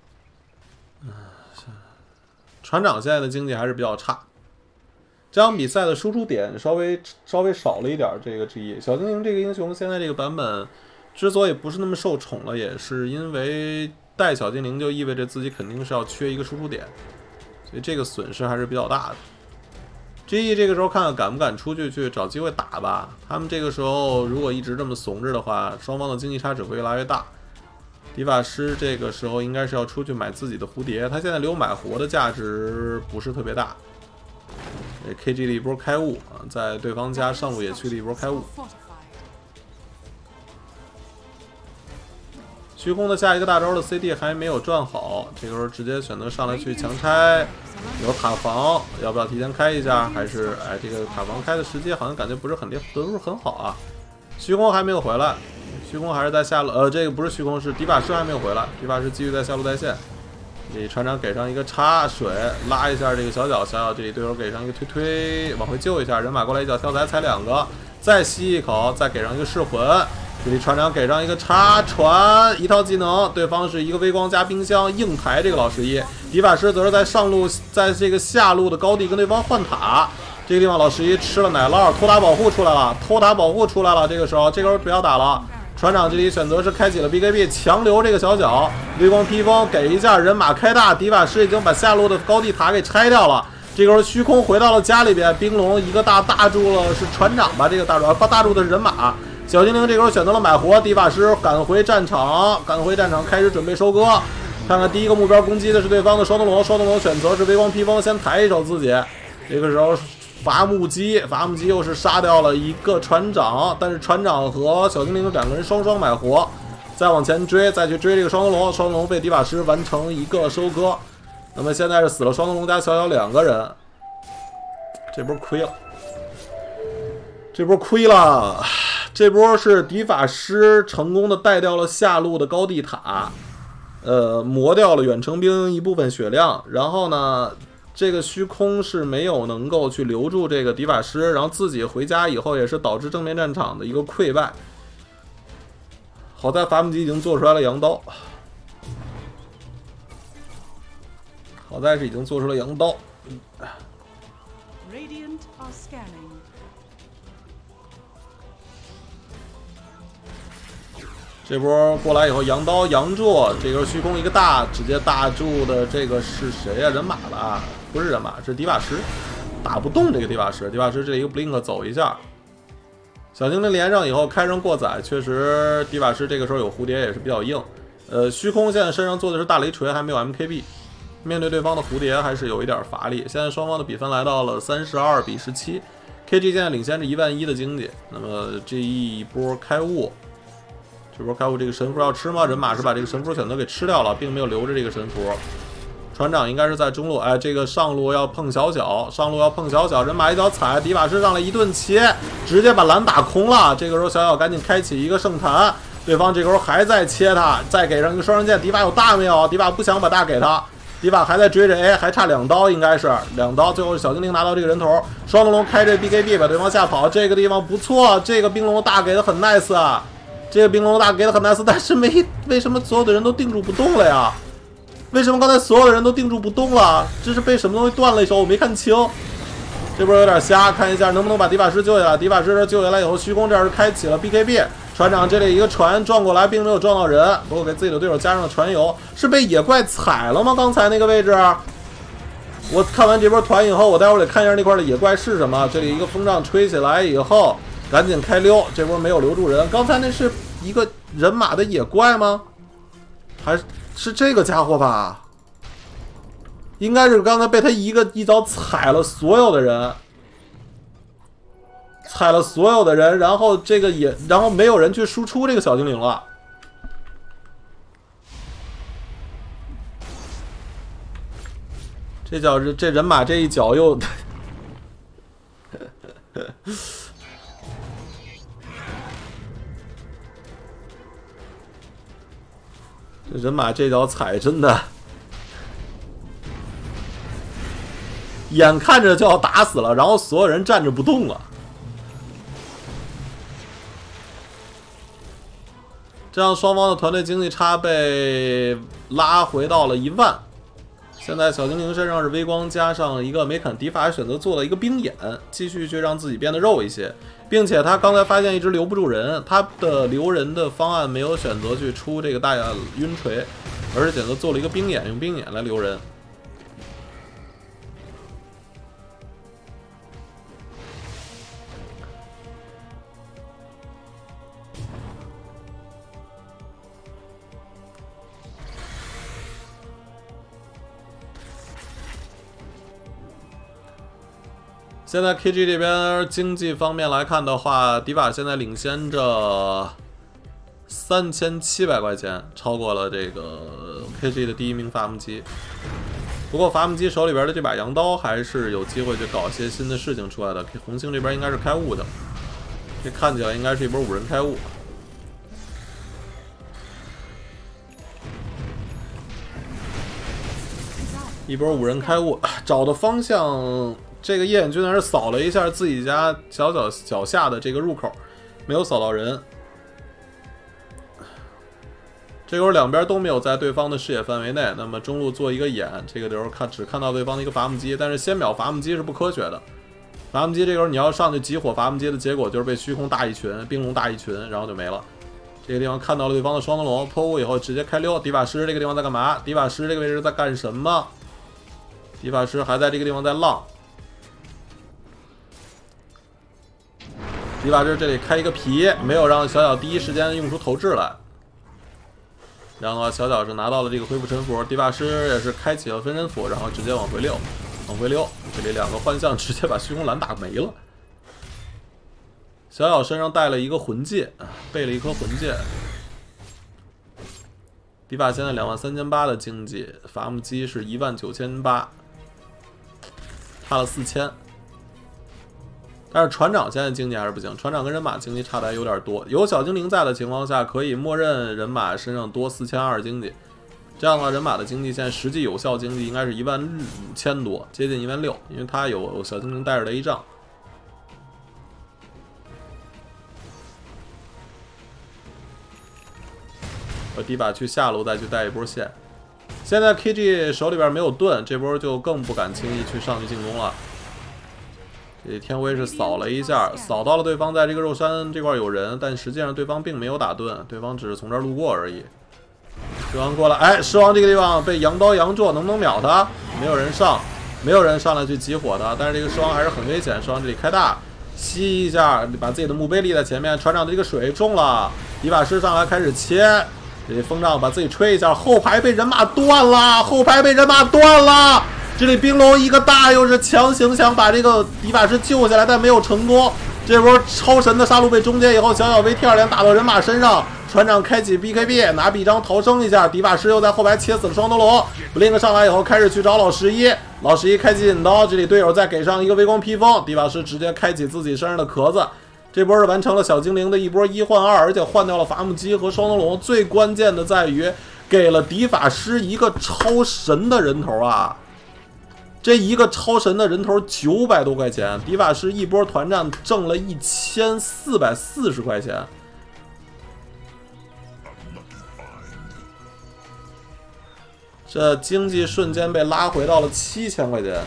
船长现在的经济还是比较差。这场比赛的输出点稍微稍微少了一点，这个 G E 小精灵这个英雄现在这个版本之所以不是那么受宠了，也是因为带小精灵就意味着自己肯定是要缺一个输出点，所以这个损失还是比较大的。G E 这个时候看看敢不敢出去去找机会打吧。他们这个时候如果一直这么怂着的话，双方的经济差只会越来越大。迪法师这个时候应该是要出去买自己的蝴蝶，他现在留买活的价值不是特别大。K G 的一波开悟啊，在对方家上路野区的一波开悟。虚空的下一个大招的 C D 还没有转好，这个时候直接选择上来去强拆。有塔防，要不要提前开一下？还是哎，这个塔防开的时机好像感觉不是很不是很好啊。虚空还没有回来，虚空还是在下路，呃，这个不是虚空，是迪法师还没有回来，迪法师继续在下路带线。这船长给上一个插水，拉一下这个小脚，小脚这里队友给上一个推推，往回救一下，人马过来一脚跳台踩两个，再吸一口，再给上一个噬魂。这里船长给上一个插船，一套技能，对方是一个微光加冰箱硬排这个老十一，迪法师则是在上路，在这个下路的高地跟对方换塔。这个地方老十一吃了奶酪，偷塔保护出来了，偷塔保护出来了。这个时候，这个时候不要打了。船长这里选择是开启了 B K B， 强留这个小脚，微光披风给一下，人马开大，迪法师已经把下路的高地塔给拆掉了。这个时候虚空回到了家里边，冰龙一个大大住了，是船长吧？这个大住把大住的是人马。小精灵这个时候选择了买活，迪法师赶回战场，赶回战场开始准备收割。看看第一个目标攻击的是对方的双灯笼，双灯笼选择是微光披风，先抬一手自己。这个时候伐木机，伐木机又是杀掉了一个船长，但是船长和小精灵两个人双双买活，再往前追，再去追这个双灯笼，双灯笼被迪法师完成一个收割。那么现在是死了双灯笼加小小两个人，这波亏了，这波亏了。这波是迪法师成功的带掉了下路的高地塔，呃，磨掉了远程兵一部分血量，然后呢，这个虚空是没有能够去留住这个迪法师，然后自己回家以后也是导致正面战场的一个溃败。好在伐木机已经做出来了羊刀，好在是已经做出了羊刀。 Radiant are scanning. 这波过来以后，羊刀羊柱，这个虚空一个大，直接大柱的这个是谁呀、啊？人马吧？不是人马，是迪法师，打不动这个迪法师。迪法师这一个 blink 走一下，小精灵连上以后开上过载，确实迪法师这个时候有蝴蝶也是比较硬。呃，虚空现在身上做的是大雷锤，还没有 M K B， 面对对方的蝴蝶还是有一点乏力。现在双方的比分来到了三十二比十七 ，K G 现在领先着一万一的经济。那么这一波开悟。这波开悟这个神符要吃吗？人马是把这个神符选择给吃掉了，并没有留着这个神符。船长应该是在中路，哎，这个上路要碰小小，上路要碰小小，人马一脚踩，迪法师上来一顿切，直接把蓝打空了。这个时候小小赶紧开启一个圣坛，对方这个时候还在切他，再给上一个双刃剑。迪法有大没有？迪法不想把大给他，迪法还在追着 A， 还差两刀，应该是两刀。最后小精灵拿到这个人头，双灯笼开这 B K B 把对方吓跑，这个地方不错，这个冰龙大给的很 nice 啊。这个冰龙大给的很 nice， 但是没为什么所有的人都定住不动了呀？为什么刚才所有的人都定住不动了？这是被什么东西断了一手？我没看清。这波有点瞎，看一下能不能把迪法师救下来。迪法师这救下来以后，虚空这儿是开启了 B K B， 船长这里一个船撞过来，并没有撞到人，不过给自己的队友加上了船油，是被野怪踩了吗？刚才那个位置， 我看完这波团以后，我待会儿得看一下那块的野怪是什么。这里一个风杖吹起来以后，赶紧开溜。这波没有留住人。刚才那是一个人马的野怪吗？还是是这个家伙吧？应该是刚才被他一个一脚踩了所有的人，踩了所有的人，然后这个也，然后没有人去输出这个小精灵了。这脚这人马这一脚又这人马这脚踩真的眼看着就要打死了，然后所有人站着不动了。这样双方的团队经济差被拉回到了一万。现在小精灵身上是微光加上一个梅坎迪法选择做了一个冰眼，继续去让自己变得肉一些，并且他刚才发现一直留不住人，他的留人的方案没有选择去出这个大晕锤，而是选择做了一个冰眼，用冰眼来留人。现在 K G 这边经济方面来看的话，迪瓦现在领先着三千七百块钱，超过了这个 K G 的第一名伐木机。不过伐木机手里边的这把羊刀还是有机会去搞一些新的事情出来的。红星这边应该是开雾的，这看起来应该是一波五人开雾。一波五人开雾，找的方向。这个夜眼军还是扫了一下自己家小脚脚下的这个入口，没有扫到人。这会儿两边都没有在对方的视野范围内，那么中路做一个眼，这个时候看只看到对方的一个伐木机，但是先秒伐木机是不科学的。伐木机这个时候你要上去集火伐木机的结果就是被虚空大一群，冰龙大一群，然后就没了。这个地方看到了对方的双灯笼，破雾以后直接开溜。迪法师这个地方在干嘛？迪法师这个位置在干什么？迪法师还在这个地方在浪。迪法师这里开一个皮，没有让小小第一时间用出投掷来。这样的话，小小是拿到了这个恢复神符，迪法师也是开启了分身符，然后直接往回溜，往回溜。这里两个幻象直接把虚空蓝打没了。小小身上带了一个魂戒，备了一颗魂戒。迪法现在两万三千八的经济，伐木机是一万九千八，差了四千。但是船长现在经济还是不行，船长跟人马经济差的还有点多。有小精灵在的情况下，可以默认人马身上多四千二经济。这样的话，人马的经济现在实际有效经济应该是一万五千多，接近一万六，因为他有小精灵带着的 A 杖。我第一把去下路再去带一波线。现在 K G 手里边没有盾，这波就更不敢轻易去上去进攻了。这天威是扫了一下，扫到了对方在这个肉山这块有人，但实际上对方并没有打盾，对方只是从这儿路过而已。狮王过来，哎，狮王这个地方被羊刀羊座能不能秒他？没有人上，没有人上来去集火他，但是这个狮王还是很危险。狮王这里开大，吸一下，把自己的墓碑立在前面，船长的这个水中了，迪法师上来开始切，这里风杖把自己吹一下，后排被人马断了，后排被人马断了。这里冰龙一个大，又是强行想把这个迪法师救下来，但没有成功。这波超神的杀戮被终结以后，小小 V T 二连打到人马身上，船长开启 B K B 拿臂章逃生一下，迪法师又在后排切死了双灯笼。Blink 上来以后开始去找老十一，老十一开启引刀，这里队友再给上一个微光披风，迪法师直接开启自己身上的壳子。这波是完成了小精灵的一波一换二，而且换掉了伐木机和双灯笼。最关键的在于给了迪法师一个超神的人头啊！这一个超神的人头九百多块钱，迪法师一波团战挣了一千四百四十块钱。这经济瞬间被拉回到了七千块钱。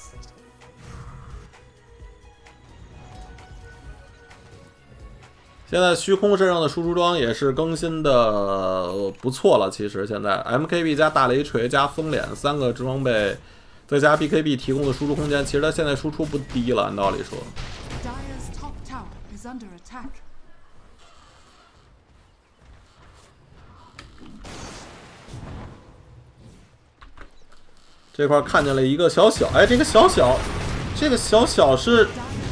现现在虚空身上的输出装也是更新的不错了。其实现在 M K B 加大雷锤加风脸三个装备，再加 B K B 提供的输出空间，其实它现在输出不低了。按道理说。 Dire's top tower is under attack. 这块看见了一个小小，哎，这个小小，这个小小是。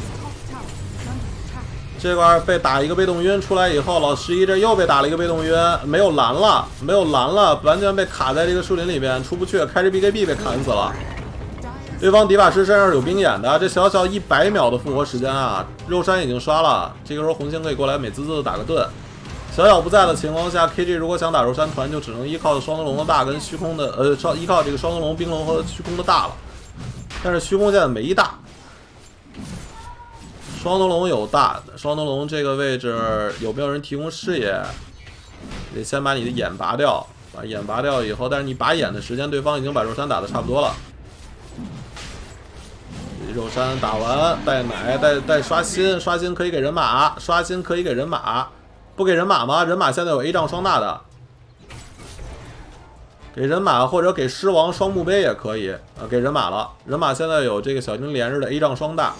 这块被打一个被动晕出来以后，老十一这又被打了一个被动晕，没有蓝了，没有蓝了，完全被卡在这个树林里边出不去，开着 B K B 被砍死了。对方迪法师身上是有冰眼的，这小小一百秒的复活时间啊，肉山已经刷了，这个时候红星可以过来美滋滋的打个盾。小小不在的情况下 ，K G 如果想打肉山团，就只能依靠双灯笼的大跟虚空的呃，依靠这个双灯笼、冰龙和虚空的大了。但是虚空现在没大。 双灯笼有大，双灯笼这个位置有没有人提供视野？得先把你的眼拔掉，把眼拔掉以后，但是你拔眼的时间，对方已经把肉山打的差不多了。肉山打完带奶带带刷新，刷新可以给人马，刷新可以给人马，不给人马吗？人马现在有 A 杖双大的，给人马或者给狮王双墓碑也可以啊，给人马了，人马现在有这个小精连日的 A 杖双大。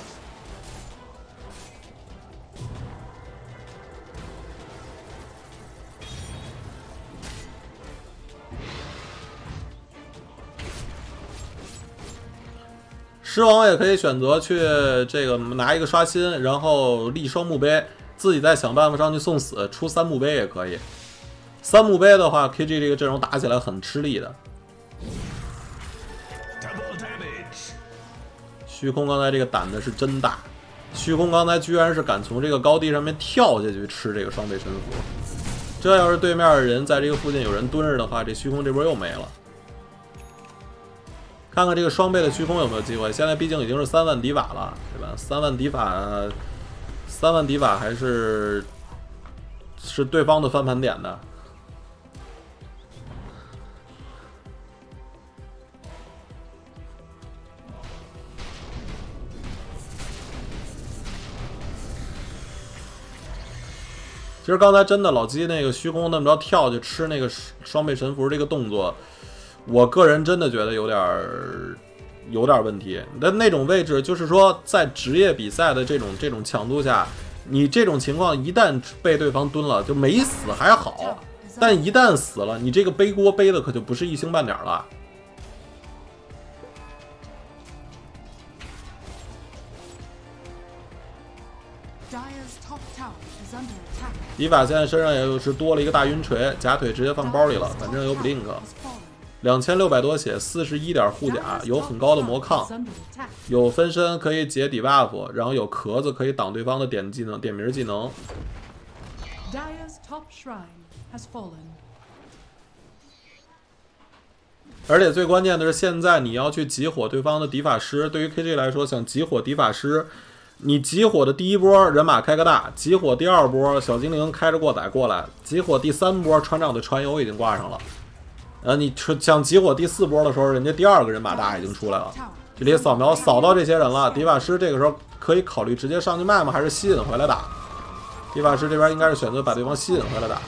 狮王也可以选择去这个拿一个刷新，然后立双墓碑，自己再想办法上去送死，出三墓碑也可以。三墓碑的话 ，K G 这个阵容打起来很吃力的。虚空刚才这个胆子是真大，虚空刚才居然是敢从这个高地上面跳下去吃这个双倍神符。这要是对面的人在这个附近有人蹲着的话，这虚空这波又没了。 看看这个双倍的虚空有没有机会？现在毕竟已经是三万迪法了，对吧？三万迪法，三万迪法还是是对方的翻盘点的。其实刚才真的老鸡那个虚空那么着跳去吃那个双倍神符这个动作。 我个人真的觉得有点儿有点问题。那那种位置，就是说在职业比赛的这种这种强度下，你这种情况一旦被对方蹲了，就没死还好，但一旦死了，你这个背锅背的可就不是一星半点了。迪法现在身上也就是多了一个大晕锤，假腿直接放包里了，反正有 blink。 两千六百多血，四十一点护甲，有很高的魔抗，有分身可以解底 buff， 然后有壳子可以挡对方的点技能、点名技能。而且最关键的是，现在你要去集火对方的敌法师，对于 K G 来说，想集火敌法师，你集火的第一波人马开个大，集火第二波小精灵开着过载过来，集火第三波船长的船油已经挂上了。 呃，你想集火第四波的时候，人家第二个人马大已经出来了。这里扫描扫到这些人了，迪法师这个时候可以考虑直接上去卖吗？还是吸引回来打？迪法师这边应该是选择把对方吸引回来打。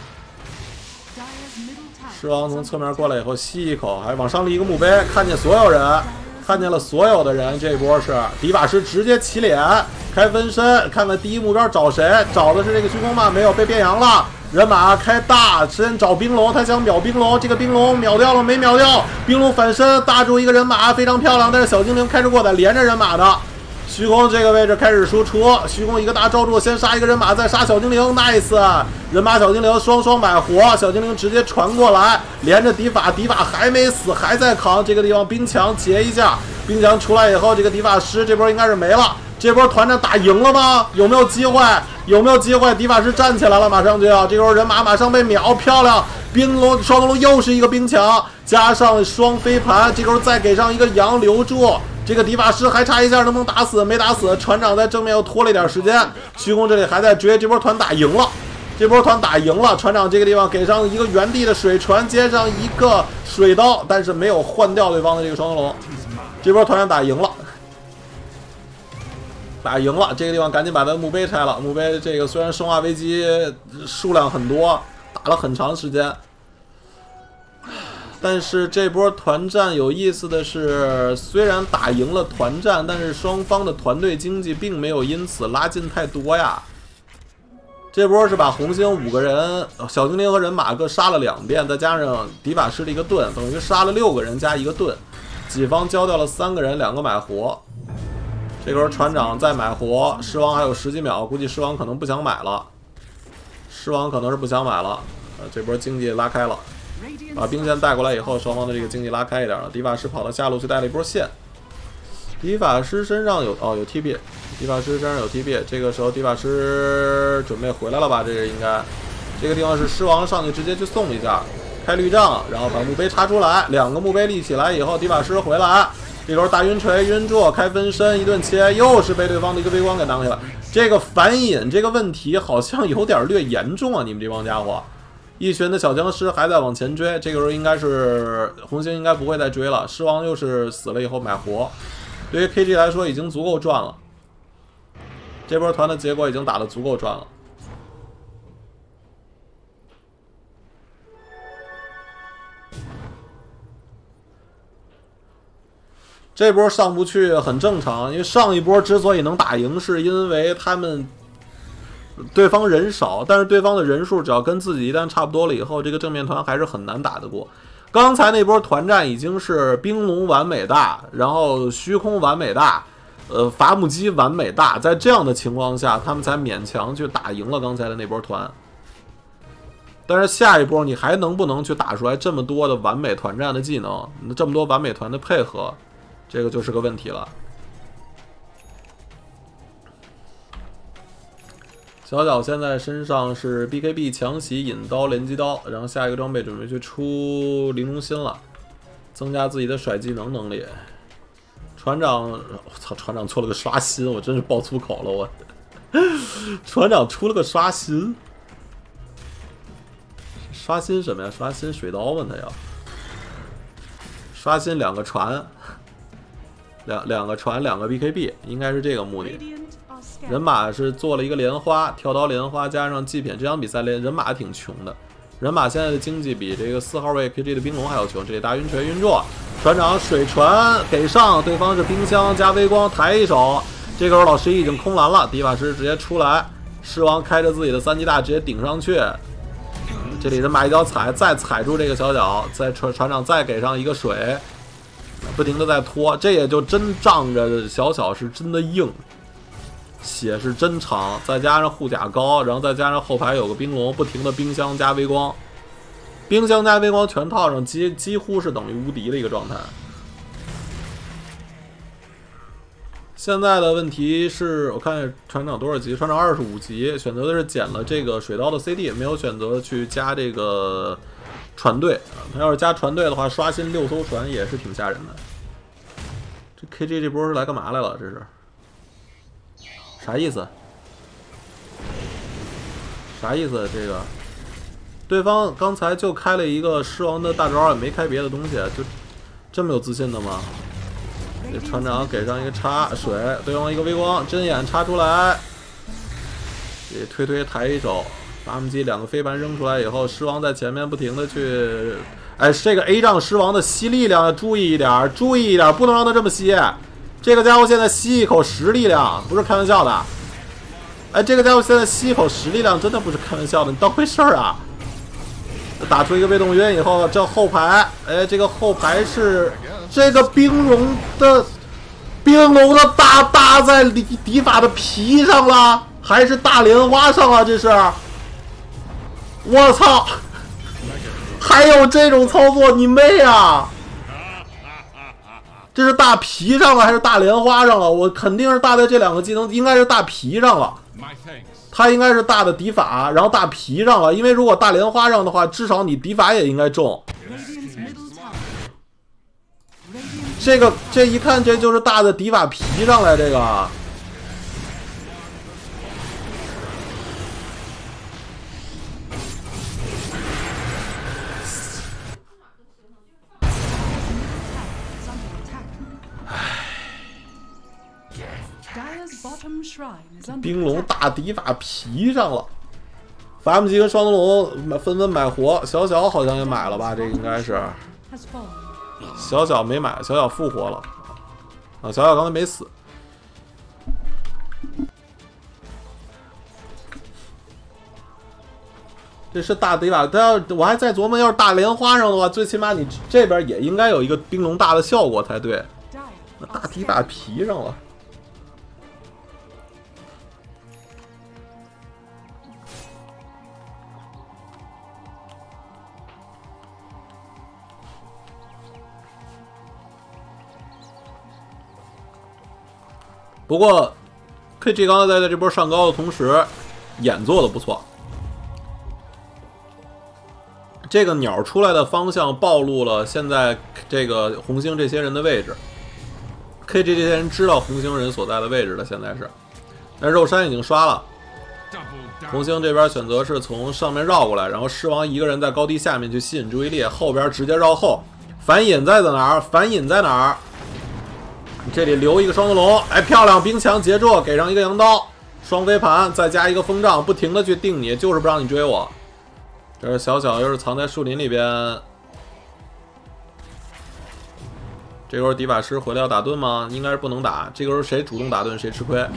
狮王从侧面过来以后吸一口，还往上立一个墓碑，看见所有人，看见了所有的人。这波是迪法师直接起脸开分身，看看第一目标找谁？找的是这个虚空吗？没有，被变羊了。 人马开大，先找冰龙，他想秒冰龙，这个冰龙秒掉了没秒掉？冰龙反身搭住一个人马，非常漂亮。但是小精灵开着过载连着人马的，虚空这个位置开始输出，虚空一个大招住，先杀一个人马，再杀小精灵 ，nice！ 人马小精灵双双买活，小精灵直接传过来，连着迪法，迪法还没死，还在扛。这个地方冰墙截一下，冰墙出来以后，这个迪法师这波应该是没了。 这波团战打赢了吗？有没有机会？有没有机会？迪法师站起来了，马上就要。这时候人马马上被秒，漂亮！冰龙双龙又是一个冰墙，加上双飞盘，这时候再给上一个羊留住。这个迪法师还差一下，能不能打死？没打死。船长在正面又拖了一点时间，虚空这里还在追。这波团打赢了，这波团打赢了。船长这个地方给上一个原地的水船，接上一个水刀，但是没有换掉对方的这个双龙。这波团战打赢了。 打赢了，这个地方赶紧把他的墓碑拆了。墓碑这个虽然生化危机数量很多，打了很长时间，但是这波团战有意思的是，虽然打赢了团战，但是双方的团队经济并没有因此拉近太多呀。这波是把红星五个人，小精灵和人马各杀了两遍，再加上迪法师的一个盾，等于杀了六个人加一个盾。己方交掉了三个人，两个买活。这个时候船长再买活，狮王还有十几秒，估计狮王可能不想买了。狮王可能是不想买了，呃，这波经济拉开了，把兵线带过来以后，双方的这个经济拉开一点了。迪法师跑到下路去带了一波线。迪法师身上有哦有 T P， 迪法师身上有 T P， 这个时候迪法师准备回来了吧？这个应该，这个地方是狮王上去直接去送一下，开绿杖，然后把墓碑插出来，两个墓碑立起来以后，迪法师回来，这时候大晕锤晕住，开分身一顿切，又是被对方的一个微光给挡下来。这个反引这个问题好像有点略严重啊！你们这帮家伙，一群的小僵尸还在往前追，这个时候应该是红星应该不会再追了，狮王又是死了以后买活。对于 K G 来说已经足够赚了，这波团的结果已经打得足够赚了。这波上不去很正常，因为上一波之所以能打赢，是因为他们对方人少，但是对方的人数只要跟自己一旦差不多了以后，这个正面团还是很难打得过。刚才那波团战已经是冰龙完美大，然后虚空完美大，呃，伐木机完美大，在这样的情况下，他们才勉强去打赢了刚才的那波团。但是下一波你还能不能去打出来这么多的完美团战的技能，这么多完美团的配合，这个就是个问题了。小角现在身上是 B K B 强袭引刀连击刀，然后下一个装备准备去出玲珑心了，增加自己的甩技能能力。船长，我操，船长出了个刷新，我真是爆粗口了我。船长出了个刷新，刷新什么呀？刷新水刀吗？他要刷新两个船，两两个船，两个 B K B， 应该是这个目的。人马是做了一个莲花，跳刀莲花加上祭品，这场比赛连人马挺穷的。人马现在的经济比这个四号位 K G 的冰龙还要穷。这里大晕锤晕住，船长水船给上，对方是冰箱加微光抬一手。这个时候老十一已经空蓝了，迪法师直接出来，狮王开着自己的三级大直接顶上去。这里人马一脚踩，再踩住这个小脚，再船船长再给上一个水，不停的在拖，这也就真仗着小小是真的硬。血是真长，再加上护甲高，然后再加上后排有个冰龙，不停的冰箱加微光，冰箱加微光全套上，几几乎是等于无敌的一个状态。现在的问题是我看船长多少级？船长二十五级，选择的是捡了这个水刀的 C D， 没有选择去加这个船队。他要是加船队的话，刷新六艘船也是挺吓人的。这 K G 这波是来干嘛来了？这是？啥意思？啥意思？这个对方刚才就开了一个狮王的大招，也没开别的东西，就这么有自信的吗？这船长给上一个插水，对方一个微光针眼插出来，这推推抬一手，伐木机两个飞盘扔出来以后，狮王在前面不停的去，哎，这个 A 杖狮王的吸力量要注意一点，注意一点，不能让他这么吸。这个家伙现在吸一口实力量，不是开玩笑的。哎，这个家伙现在吸一口实力量，真的不是开玩笑的，你当回事儿啊？打出一个被动晕以后，这后排，哎，这个后排是这个冰龙的冰龙的大搭在迪迪法的皮上了，还是大莲花上了？这是，我操！还有这种操作，你妹啊！这是大皮上了还是大莲花上了？我肯定是大在这两个技能，应该是大皮上了。他应该是大的敌法，然后大皮上了。因为如果大莲花上的话，至少你敌法也应该中。这个这一看这就是大的敌法皮上来，这个。 Dire's bottom shrine is under 冰龙 attack. 大敌法皮上了，法姆基跟双灯笼买纷纷买活，小小好像也买了吧？这个应该是 Has fallen. 小小没买，小小复活了啊！小小刚才没死。这是大敌法，他要我还在琢磨，要是大莲花上的话，最起码你这边也应该有一个冰龙大的效果才对。 Dire 那 are 大敌法 scared. 皮上了。不过 ，K G 刚才在这波上高的同时，眼做的不错。这个鸟出来的方向暴露了现在这个红星这些人的位置。K G 这些人知道红星人所在的位置了，现在是。但肉山已经刷了，红星这边选择是从上面绕过来，然后狮王一个人在高地下面去吸引注意力，后边直接绕后。反引在哪儿？反引在哪儿？ 这里留一个双灯笼，哎，漂亮！冰墙截住，给上一个羊刀，双飞盘，再加一个风杖，不停的去定你，就是不让你追我。这是小小又是藏在树林里边。这会儿迪法师回来要打盾吗？应该是不能打。这个时候谁主动打盾谁吃亏。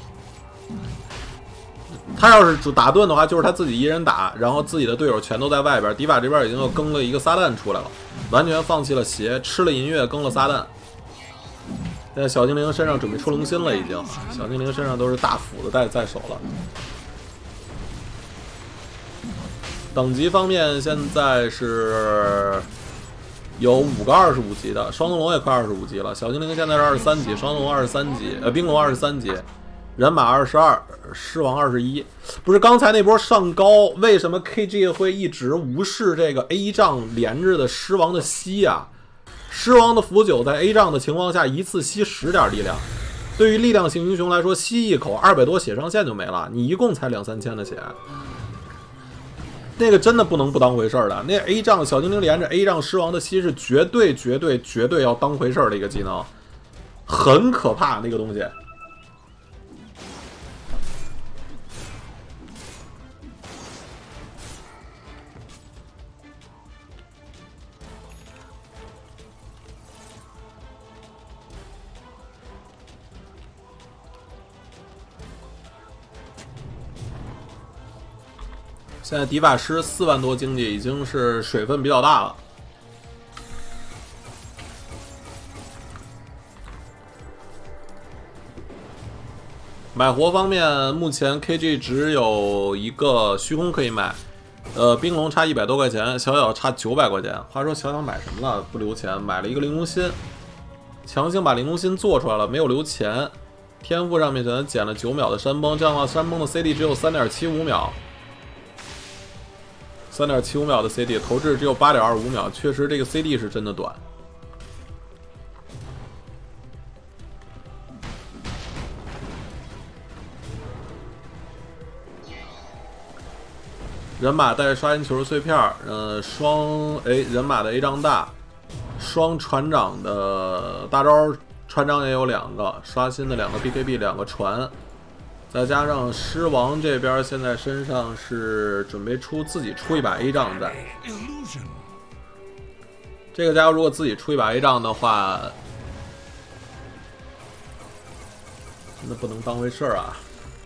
他要是主打盾的话，就是他自己一人打，然后自己的队友全都在外边。迪法这边已经又更了一个撒旦出来了，完全放弃了邪，吃了银月，更了撒旦。 现在小精灵身上准备出龙心了，已经。小精灵身上都是大斧子在在手了。等级方面，现在是有五个二十五级的，双灯笼也快二十五级了。小精灵现在是二十三级，双灯笼二十三级，呃，冰龙二十三级，人马二十二，狮王二十一。不是刚才那波上高，为什么 K G 会一直无视这个 A 杖连着的狮王的吸啊？ 狮王的符九在 A 杖的情况下，一次吸十点力量。对于力量型英雄来说，吸一口二百多血上限就没了，你一共才两三千的血，那个真的不能不当回事儿的。那 A 杖小精灵连着 A 杖狮王的吸是绝对绝对绝对要当回事儿的一个技能，很可怕那个东西。 现在迪法师四万多经济已经是水分比较大了。买活方面，目前 K G 只有一个虚空可以买，呃，冰龙差一百多块钱，小小差九百块钱。话说小小买什么了？不留钱，买了一个玲珑心，强行把玲珑心做出来了，没有留钱。天赋上面选择减了九秒的山崩，这样的话山崩的 C D 只有三点七五秒。 三点七五秒的 C D， 投掷只有八点二五秒，确实这个 C D 是真的短。人马带刷新球碎片，呃，双哎人马的 A 杖大，双船长的大招，船长也有两个，刷新的两个 B K B， 两个船。 再加上狮王这边现在身上是准备出自己出一把 A 杖在，这个家伙如果自己出一把 A 杖的话，真的不能当回事儿啊！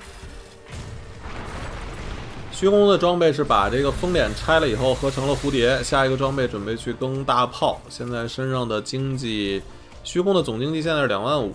虚空的装备是把这个风脸拆了以后合成了蝴蝶，下一个装备准备去更大炮。现在身上的经济，虚空的总经济现在是两万五。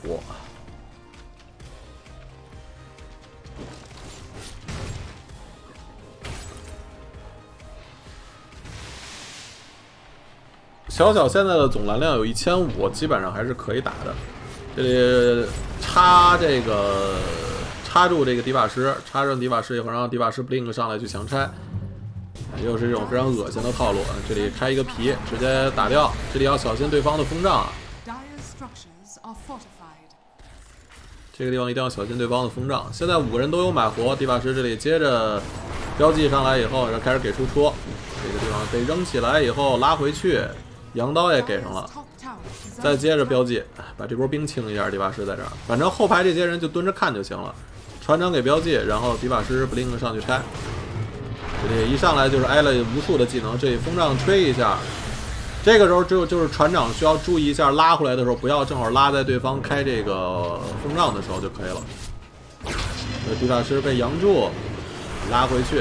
小小现在的总蓝量有一千五，基本上还是可以打的。这里插这个插住这个迪法师，插上迪法师以后，让迪法师 blink 上来去强拆，又是这种非常恶心的套路。这里开一个皮，直接打掉。这里要小心对方的风杖啊。 Dire's structures are fortified. 这个地方一定要小心对方的风杖。现在五个人都有买活，迪法师这里接着标记上来以后，然后开始给输出。这个地方被扔起来以后拉回去。 羊刀也给上了， 再接着标记，把这波兵清一下。迪瓦师在这儿，反正后排这些人就蹲着看就行了。船长给标记，然后迪瓦师不灵上去拆。这里一上来就是挨了无数的技能，这里风杖吹一下。这个时候只有就是船长需要注意一下，拉回来的时候不要正好拉在对方开这个风杖的时候就可以了。这迪瓦师被扬住，拉回去。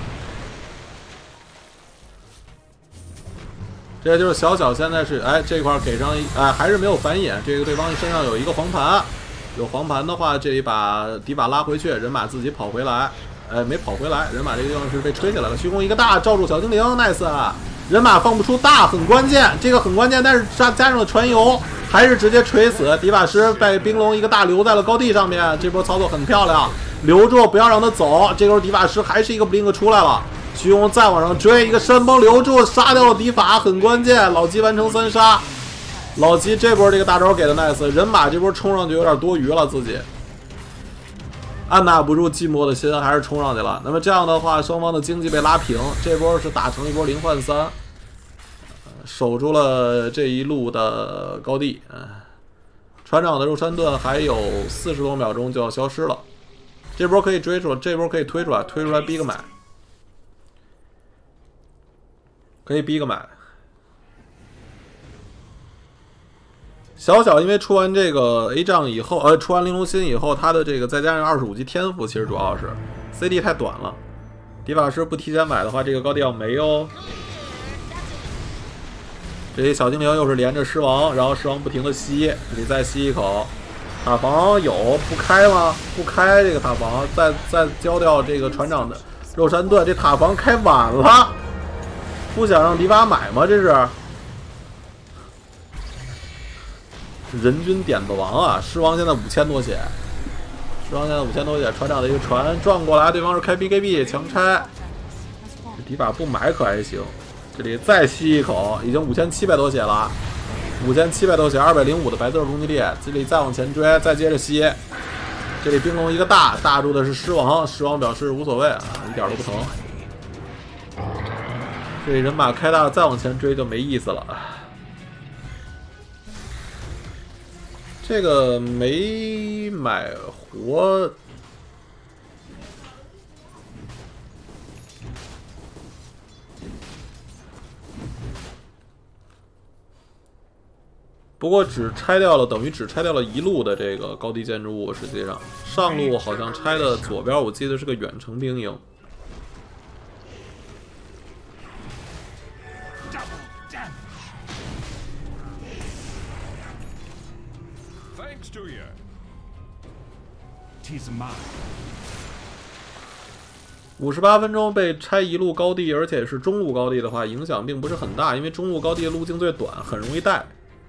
这就是小小现在是哎这块给上哎还是没有反野，这个对方身上有一个黄盘，有黄盘的话，这里把迪瓦拉回去，人马自己跑回来，哎没跑回来，人马这个地方是被吹起来了，虚空一个大罩住小精灵 ，nice 啊！人马放不出大很关键，这个很关键，但是加加上了传油，还是直接锤死迪瓦师，被冰龙一个大留在了高地上面，这波操作很漂亮，留住不要让他走，这时候迪瓦师还是一个 blink 出来了。虚空再往上追，一个山崩留住，杀掉了迪法，很关键。老吉完成三杀，老吉这波这个大招给的 nice， 人马这波冲上去有点多余了，自己按捺不住寂寞的心，还是冲上去了。那么这样的话，双方的经济被拉平，这波是打成一波零换三，守住了这一路的高地。船长的肉山盾还有四十多秒钟就要消失了，这波可以追出，这波可以推出来，推出来逼个买。可以逼个买，小小因为出完这个 A 杖以后，呃，出完玲珑心以后，他的这个再加上二十五级天赋，其实主要是 C D 太短了。迪法师不提前买的话，这个高地要没哦。这些小精灵又是连着狮王，然后狮王不停的吸，这里再吸一口。塔防有不开吗？不开这个塔防，再再交掉这个船长的肉山盾，这塔防开晚了。不想让迪瓦买吗？这是人均点子王啊！狮王现在五千多血，狮王现在五千多血，船长的一个船撞过来，对方是开 B K B 强拆，迪瓦不买可还行。这里再吸一口，已经五千七百多血了，五千七百多血，二百零五的白色攻击力。这里再往前追，再接着吸。这里冰龙一个大大住的是狮王，狮王表示无所谓啊，一点都不疼。这人马开大，再往前追就没意思了。这个没买活，不过只拆掉了，等于只拆掉了一路的这个高地建筑物。实际上，上路好像拆的左边，我记得是个远程兵营。五十八分钟被拆一路高地，而且是中路高地的话，影响并不是很大，因为中路高地的路径最短，很容易带。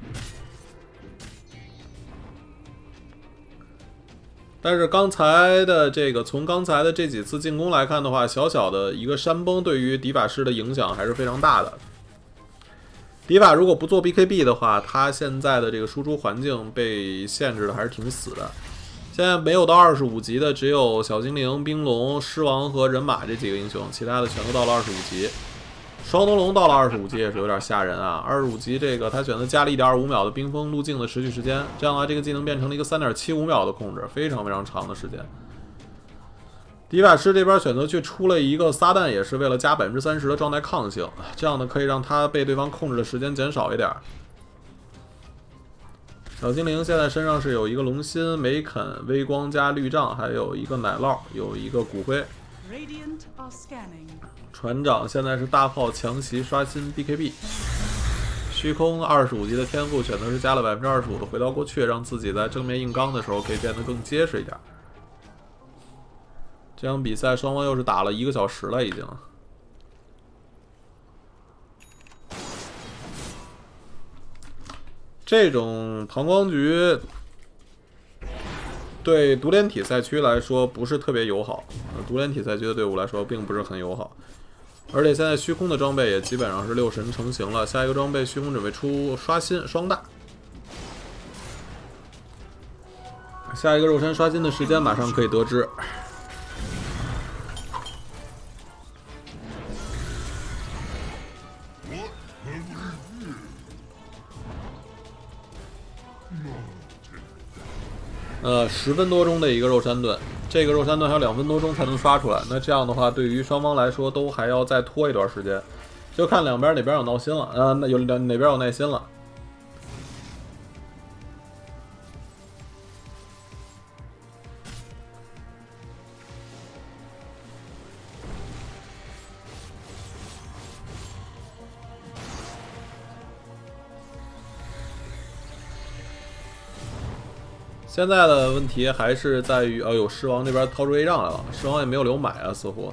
但是刚才的这个，从刚才的这几次进攻来看的话，小小的一个山崩对于迪法师的影响还是非常大的。迪法如果不做 B K B 的话，他现在的这个输出环境被限制的还是挺死的。现在没有到二十五级的只有小精灵、冰龙、狮王和人马这几个英雄，其他的全都到了二十五级。双灯笼到了二十五级也是有点吓人啊！二十五级这个他选择加了 一点二五 秒的冰封路径的持续时间，这样的话这个技能变成了一个 三点七五 秒的控制，非常非常长的时间。迪法师这边选择去出了一个撒旦，也是为了加 百分之三十 的状态抗性，这样呢可以让他被对方控制的时间减少一点。小精灵现在身上是有一个龙心、梅肯、微光加绿杖，还有一个奶酪，有一个骨灰。船长现在是大炮强袭刷新 B K B。虚空二十五级的天赋选择是加了 百分之二十五 的回到过去，让自己在正面硬刚的时候可以变得更结实一点。这场比赛双方又是打了一个小时了，已经。这种膀胱局对独联体赛区来说不是特别友好，独联体赛区的队伍来说并不是很友好。而且现在虚空的装备也基本上是六神成型了，下一个装备虚空准备出刷新双大。下一个肉身刷新的时间马上可以得知。 呃，十分多钟的一个肉山盾，这个肉山盾还有两分多钟才能刷出来。那这样的话，对于双方来说都还要再拖一段时间，就看两边哪边有闹心了，呃，那有哪哪边有耐心了。现在的问题还是在于，哦呦，狮王这边掏出 A 杖来了，狮王也没有留买啊，似乎。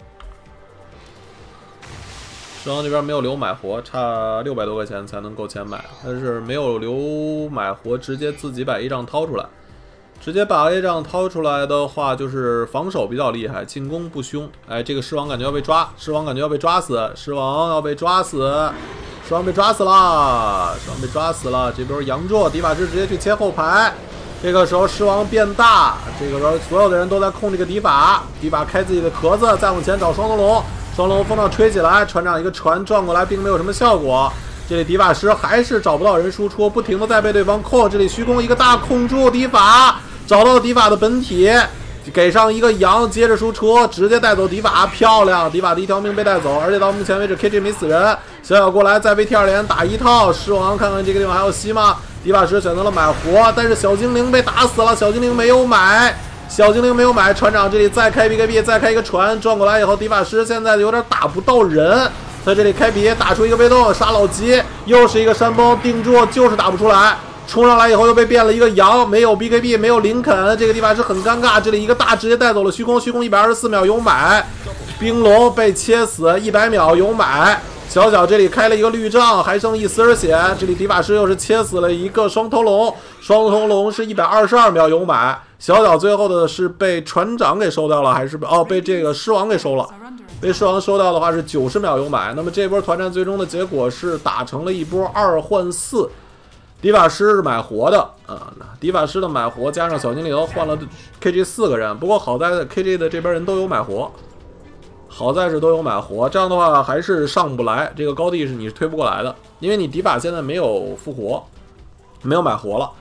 狮王这边没有留买活，差六百多块钱才能够钱买，但是没有留买活，直接自己把 A 杖掏出来，直接把 A 杖掏出来的话，就是防守比较厉害，进攻不凶。哎，这个狮王感觉要被抓，狮王感觉要被抓死，狮王要被抓死。狮王被抓死了，狮王被抓死了。这边杨柱迪法师直接去切后排。这个时候狮王变大，这个时候所有的人都在控这个迪法，迪法开自己的壳子，再往前找双头龙，双头龙风杖吹起来，船长一个船转过来，并没有什么效果。这里迪法师还是找不到人输出，不停的在被对方控。这里虚空一个大控住迪法，找到迪法的本体，给上一个羊，接着输出，直接带走迪法，漂亮！迪法的一条命被带走，而且到目前为止 K G 没死人。小小过来再被 T 二连打一套，狮王看看这个地方还有吸吗？迪法师选择了买活，但是小精灵被打死了，小精灵没有买，小精灵没有买。船长这里再开 B K B， 再开一个船，转过来以后，迪法师现在有点打不到人。在这里开笔打出一个被动，杀老吉，又是一个山崩，定住就是打不出来。冲上来以后又被变了一个羊，没有 B K B， 没有林肯，这个地方是很尴尬。这里一个大直接带走了虚空，虚空一百二十四秒有买，冰龙被切死，一百秒有买。小小这里开了一个绿杖，还剩一丝血。这里迪法师又是切死了一个双头龙，双头龙是一百二十二秒有买。小小最后的是被船长给收掉了，还是被哦被这个狮王给收了？被狮王收掉的话是九十秒有买。那么这波团战最终的结果是打成了一波二换四。迪法师是买活的啊，迪法师的买活加上小精灵换了 K G 四个人，不过好在 K G 的这边人都有买活，好在是都有买活，这样的话还是上不来，这个高地是你是推不过来的，因为你迪法现在没有复活，没有买活了。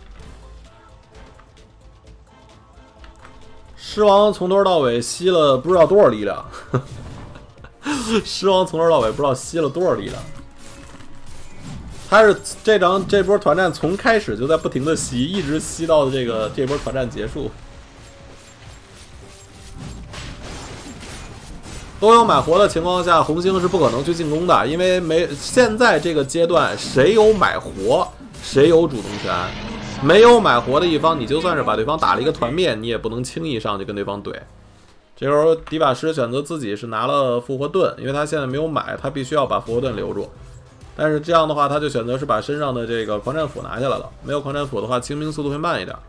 狮王从头到尾吸了不知道多少力量，狮王从头到尾不知道吸了多少力量。他是这张这波团战从开始就在不停的吸，一直吸到这个这波团战结束。都有买活的情况下，红星是不可能去进攻的，因为没现在这个阶段谁有买活谁有主动权，没有买活的一方，你就算是把对方打了一个团灭，你也不能轻易上去跟对方怼。这时候迪法师选择自己是拿了复活盾，因为他现在没有买，他必须要把复活盾留住。但是这样的话，他就选择是把身上的这个狂战斧拿下来了。没有狂战斧的话，清兵速度会慢一点。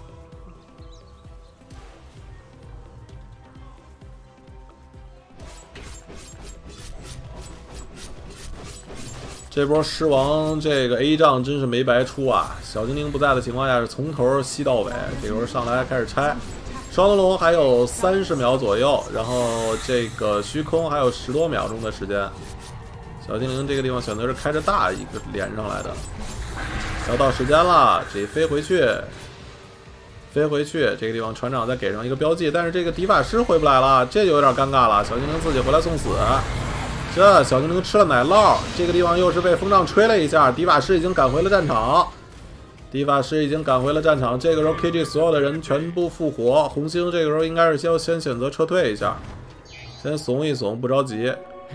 这波狮王这个 A 杖真是没白出啊！小精灵不在的情况下是从头吸到尾，这时候上来开始拆。双头龙还有三十秒左右，然后这个虚空还有十多秒钟的时间。小精灵这个地方选择是开着大一个连上来的，要到时间了，这飞回去，飞回去，这个地方船长再给上一个标记，但是这个迪法师回不来了，这就有点尴尬了。小精灵自己回来送死，这小精灵吃了奶酪，这个地方又是被风杖吹了一下，迪法师已经赶回了战场，迪法师已经赶回了战场。这个时候 K G 所有的人全部复活，红星这个时候应该是先先选择撤退一下，先怂一怂，不着急。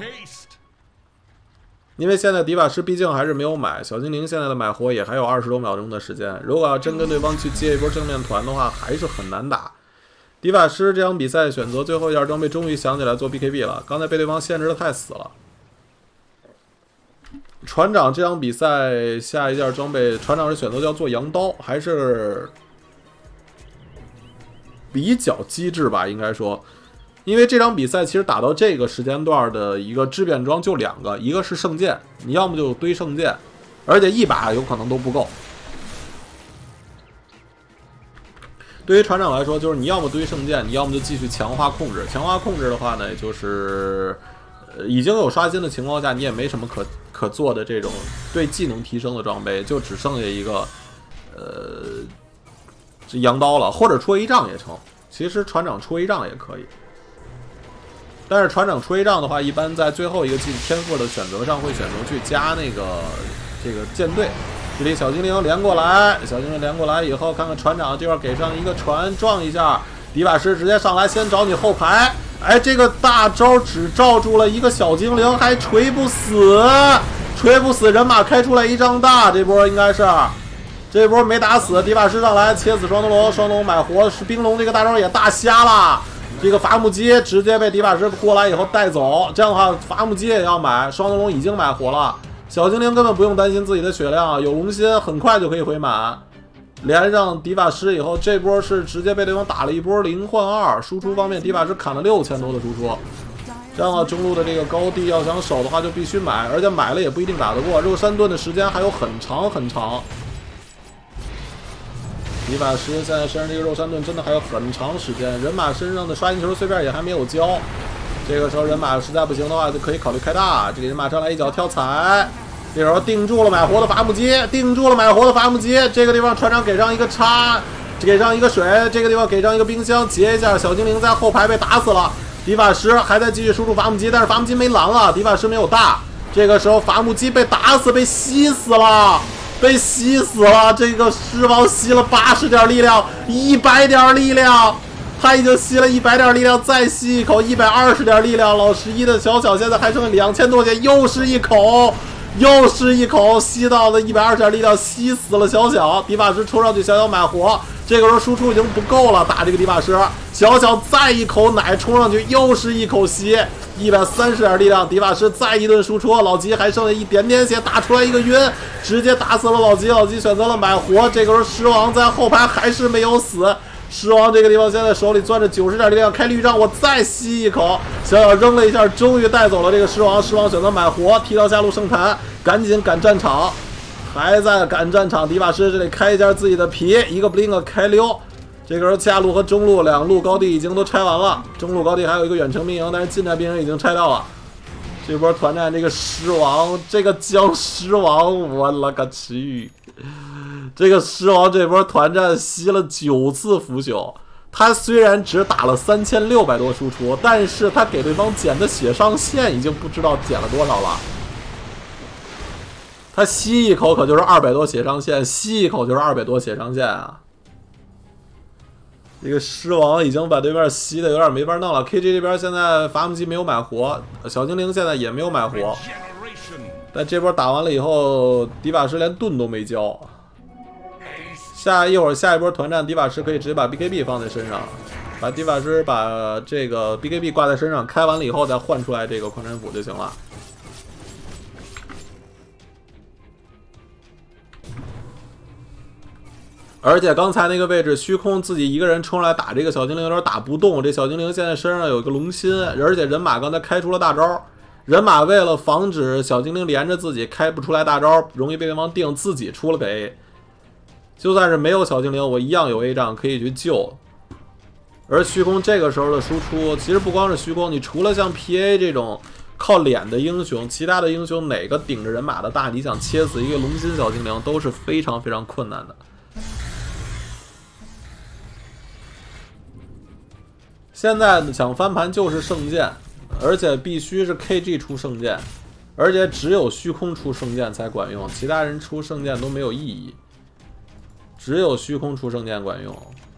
因为现在迪法师毕竟还是没有买，小精灵现在的买活也还有二十多秒钟的时间，如果要真跟对方去接一波正面团的话，还是很难打。迪法师这场比赛选择最后一件装备，终于想起来做 B K B 了，刚才被对方限制的太死了。船长这场比赛下一件装备，船长是选择要做羊刀，还是比较机智吧，应该说。因为这场比赛其实打到这个时间段的一个质变装就两个，一个是圣剑，你要么就堆圣剑，而且一把有可能都不够。对于船长来说，就是你要么堆圣剑，你要么就继续强化控制。强化控制的话呢，就是呃已经有刷新的情况下，你也没什么可可做的这种对技能提升的装备，就只剩下一个呃，这扬刀了，或者出 A 杖也成。其实船长出 A 杖也可以，但是船长出 A 杖的话，一般在最后一个技天赋的选择上会选择去加那个这个舰队。这里小精灵连过来，小精灵连过来以后，看看船长这块给上一个船撞一下，迪瓦师直接上来先找你后排。哎，这个大招只罩住了一个小精灵，还锤不死，锤不死，人马开出来一丈大，这波应该是。这波没打死，迪瓦师上来切死双头龙，双龙买活，是冰龙这个大招也大瞎了。这个伐木机直接被迪瓦师过来以后带走，这样的话伐木机也要买，双头龙已经买活了，小精灵根本不用担心自己的血量，有龙心很快就可以回满。连上迪瓦师以后，这波是直接被对方打了一波零换二，输出方面迪瓦师砍了六千多的输出。这样的中路的这个高地要想守的话就必须买，而且买了也不一定打得过，肉山盾的时间还有很长很长。迪瓦师现在身上这个肉山盾真的还有很长时间，人马身上的刷新球碎片也还没有交。这个时候人马实在不行的话，就可以考虑开大。这个人马上来一脚跳踩，这时候定住了买活的伐木机，定住了买活的伐木机。这个地方船长给上一个叉，给上一个水，这个地方给上一个冰箱，截一下。小精灵在后排被打死了，迪瓦师还在继续输出伐木机，但是伐木机没蓝了，迪瓦师没有大。这个时候伐木机被打死，被吸死了。被吸死了，这个狮王吸了八十点力量，一百点力量，他已经吸了一百点力量，再吸一口一百二十点力量。老十一的小小现在还剩两千多血，又是一口，又是一口，吸到了一百二十点力量，吸死了小小。迪瓦师冲上去，小小买活，这个时候输出已经不够了，打这个迪瓦师，小小再一口奶冲上去，又是一口吸。一百三十点力量，迪瓦师再一顿输出，老吉还剩下一点点血，打出来一个晕，直接打死了老吉。老吉选择了买活，这个时候狮王在后排还是没有死。狮王这个地方现在手里攥着九十点力量，开绿杖，我再吸一口，小小扔了一下，终于带走了这个狮王。狮王选择买活，踢到下路圣坛，赶紧赶战场，还在赶战场。迪瓦师这里开一下自己的皮，一个 blink 开溜。这个时候下路和中路两路高地已经都拆完了，中路高地还有一个远程兵营，但是近战兵营已经拆掉了。这波团战这个狮王，这个僵尸王，我了个去！这个狮王这波团战吸了九次腐朽，他虽然只打了三千六百多输出，但是他给对方减的血上限已经不知道减了多少了。他吸一口可就是二百多血上限，吸一口就是二百多血上限啊！这个狮王已经把对面吸的有点没法弄了。K G 这边现在伐木机没有买活，小精灵现在也没有买活。但这波打完了以后，迪瓦师连盾都没交。下一会儿下一波团战，迪瓦师可以直接把 B K B 放在身上，把迪瓦师把这个 B K B 挂在身上，开完了以后再换出来这个矿山斧就行了。而且刚才那个位置虚空自己一个人冲来打这个小精灵有点打不动，这小精灵现在身上有一个龙心，而且人马刚才开出了大招，人马为了防止小精灵连着自己开不出来大招，容易被对方定，自己出了个 A。就算是没有小精灵，我一样有 A 杖可以去救。而虚空这个时候的输出，其实不光是虚空，你除了像 P A 这种靠脸的英雄，其他的英雄哪个顶着人马的大，你想切死一个龙心小精灵都是非常非常困难的。现在想翻盘就是圣剑，而且必须是 K G 出圣剑，而且只有虚空出圣剑才管用，其他人出圣剑都没有意义，只有虚空出圣剑管用。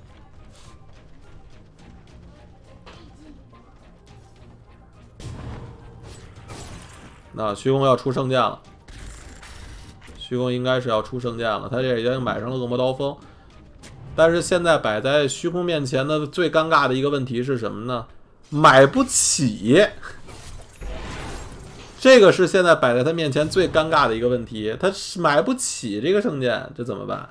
那虚空要出圣剑了，虚空应该是要出圣剑了，他这已经买上了恶魔刀锋。但是现在摆在虚空面前的最尴尬的一个问题是什么呢？买不起。这个是现在摆在他面前最尴尬的一个问题，他是买不起这个圣剑，这怎么办？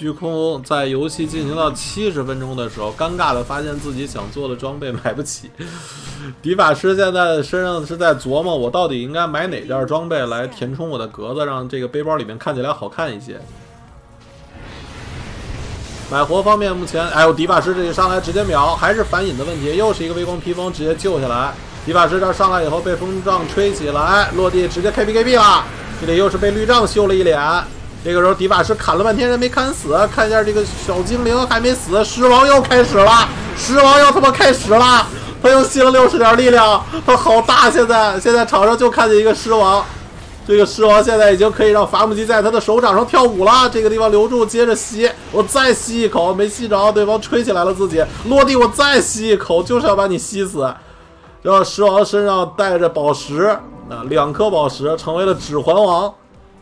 虚空在游戏进行到七十分钟的时候，尴尬的发现自己想做的装备买不起。迪法师现在身上是在琢磨，我到底应该买哪件装备来填充我的格子，让这个背包里面看起来好看一些。买活方面，目前哎呦，迪法师这一上来直接秒，还是反引的问题，又是一个微光披风直接救下来。迪法师这上来以后被风杖吹起来，落地直接 K B K B 了，这里又是被绿杖秀了一脸。这个时候迪法师砍了半天人没砍死，看一下这个小精灵还没死，狮王又开始了，狮王又他妈开始了，他又吸了六十点力量，他好大，现在现在场上就看见一个狮王。这个狮王现在已经可以让伐木机在他的手掌上跳舞了，这个地方留住，接着吸，我再吸一口，没吸着，对方吹起来了自己，落地我再吸一口，就是要把你吸死。然后狮王身上带着宝石，啊，两颗宝石成为了指环王。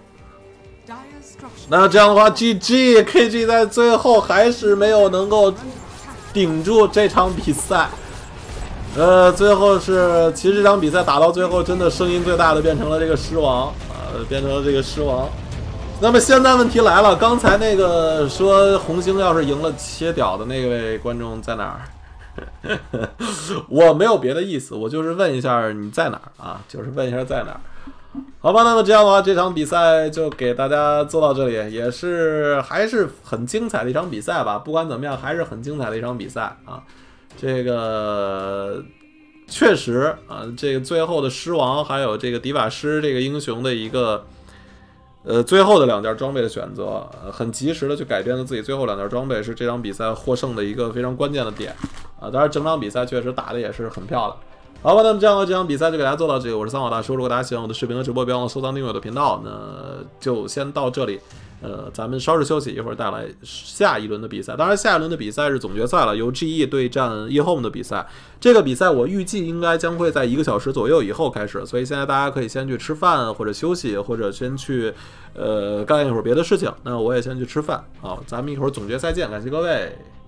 那这样的话 ，G G K G 在最后还是没有能够顶住这场比赛。呃，最后是，其实这场比赛打到最后，真的声音最大的变成了这个狮王啊、呃，变成了这个狮王。那么现在问题来了，刚才那个说红星要是赢了切屌的那位观众在哪儿？我没有别的意思，我就是问一下你在哪儿啊？就是问一下在哪儿。好吧，那么这样的话，这场比赛就给大家做到这里，也是还是很精彩的一场比赛吧。不管怎么样，还是很精彩的一场比赛啊。这个确实啊，这个最后的狮王还有这个迪法师这个英雄的一个呃最后的两件装备的选择，很及时的去改变了自己最后两件装备，是这场比赛获胜的一个非常关键的点啊。当然，整场比赛确实打的也是很漂亮。好吧，那么这样的这场比赛就给大家做到这里，我是三好大叔。如果大家喜欢我的视频和直播，别忘了收藏订阅我的频道。那就先到这里。呃，咱们稍事休息，一会儿带来下一轮的比赛。当然，下一轮的比赛是总决赛了，由 G E 对战 eHome 的比赛。这个比赛我预计应该将会在一个小时左右以后开始，所以现在大家可以先去吃饭，或者休息，或者先去呃干一会儿别的事情。那我也先去吃饭。好，咱们一会儿总决赛见，感谢各位。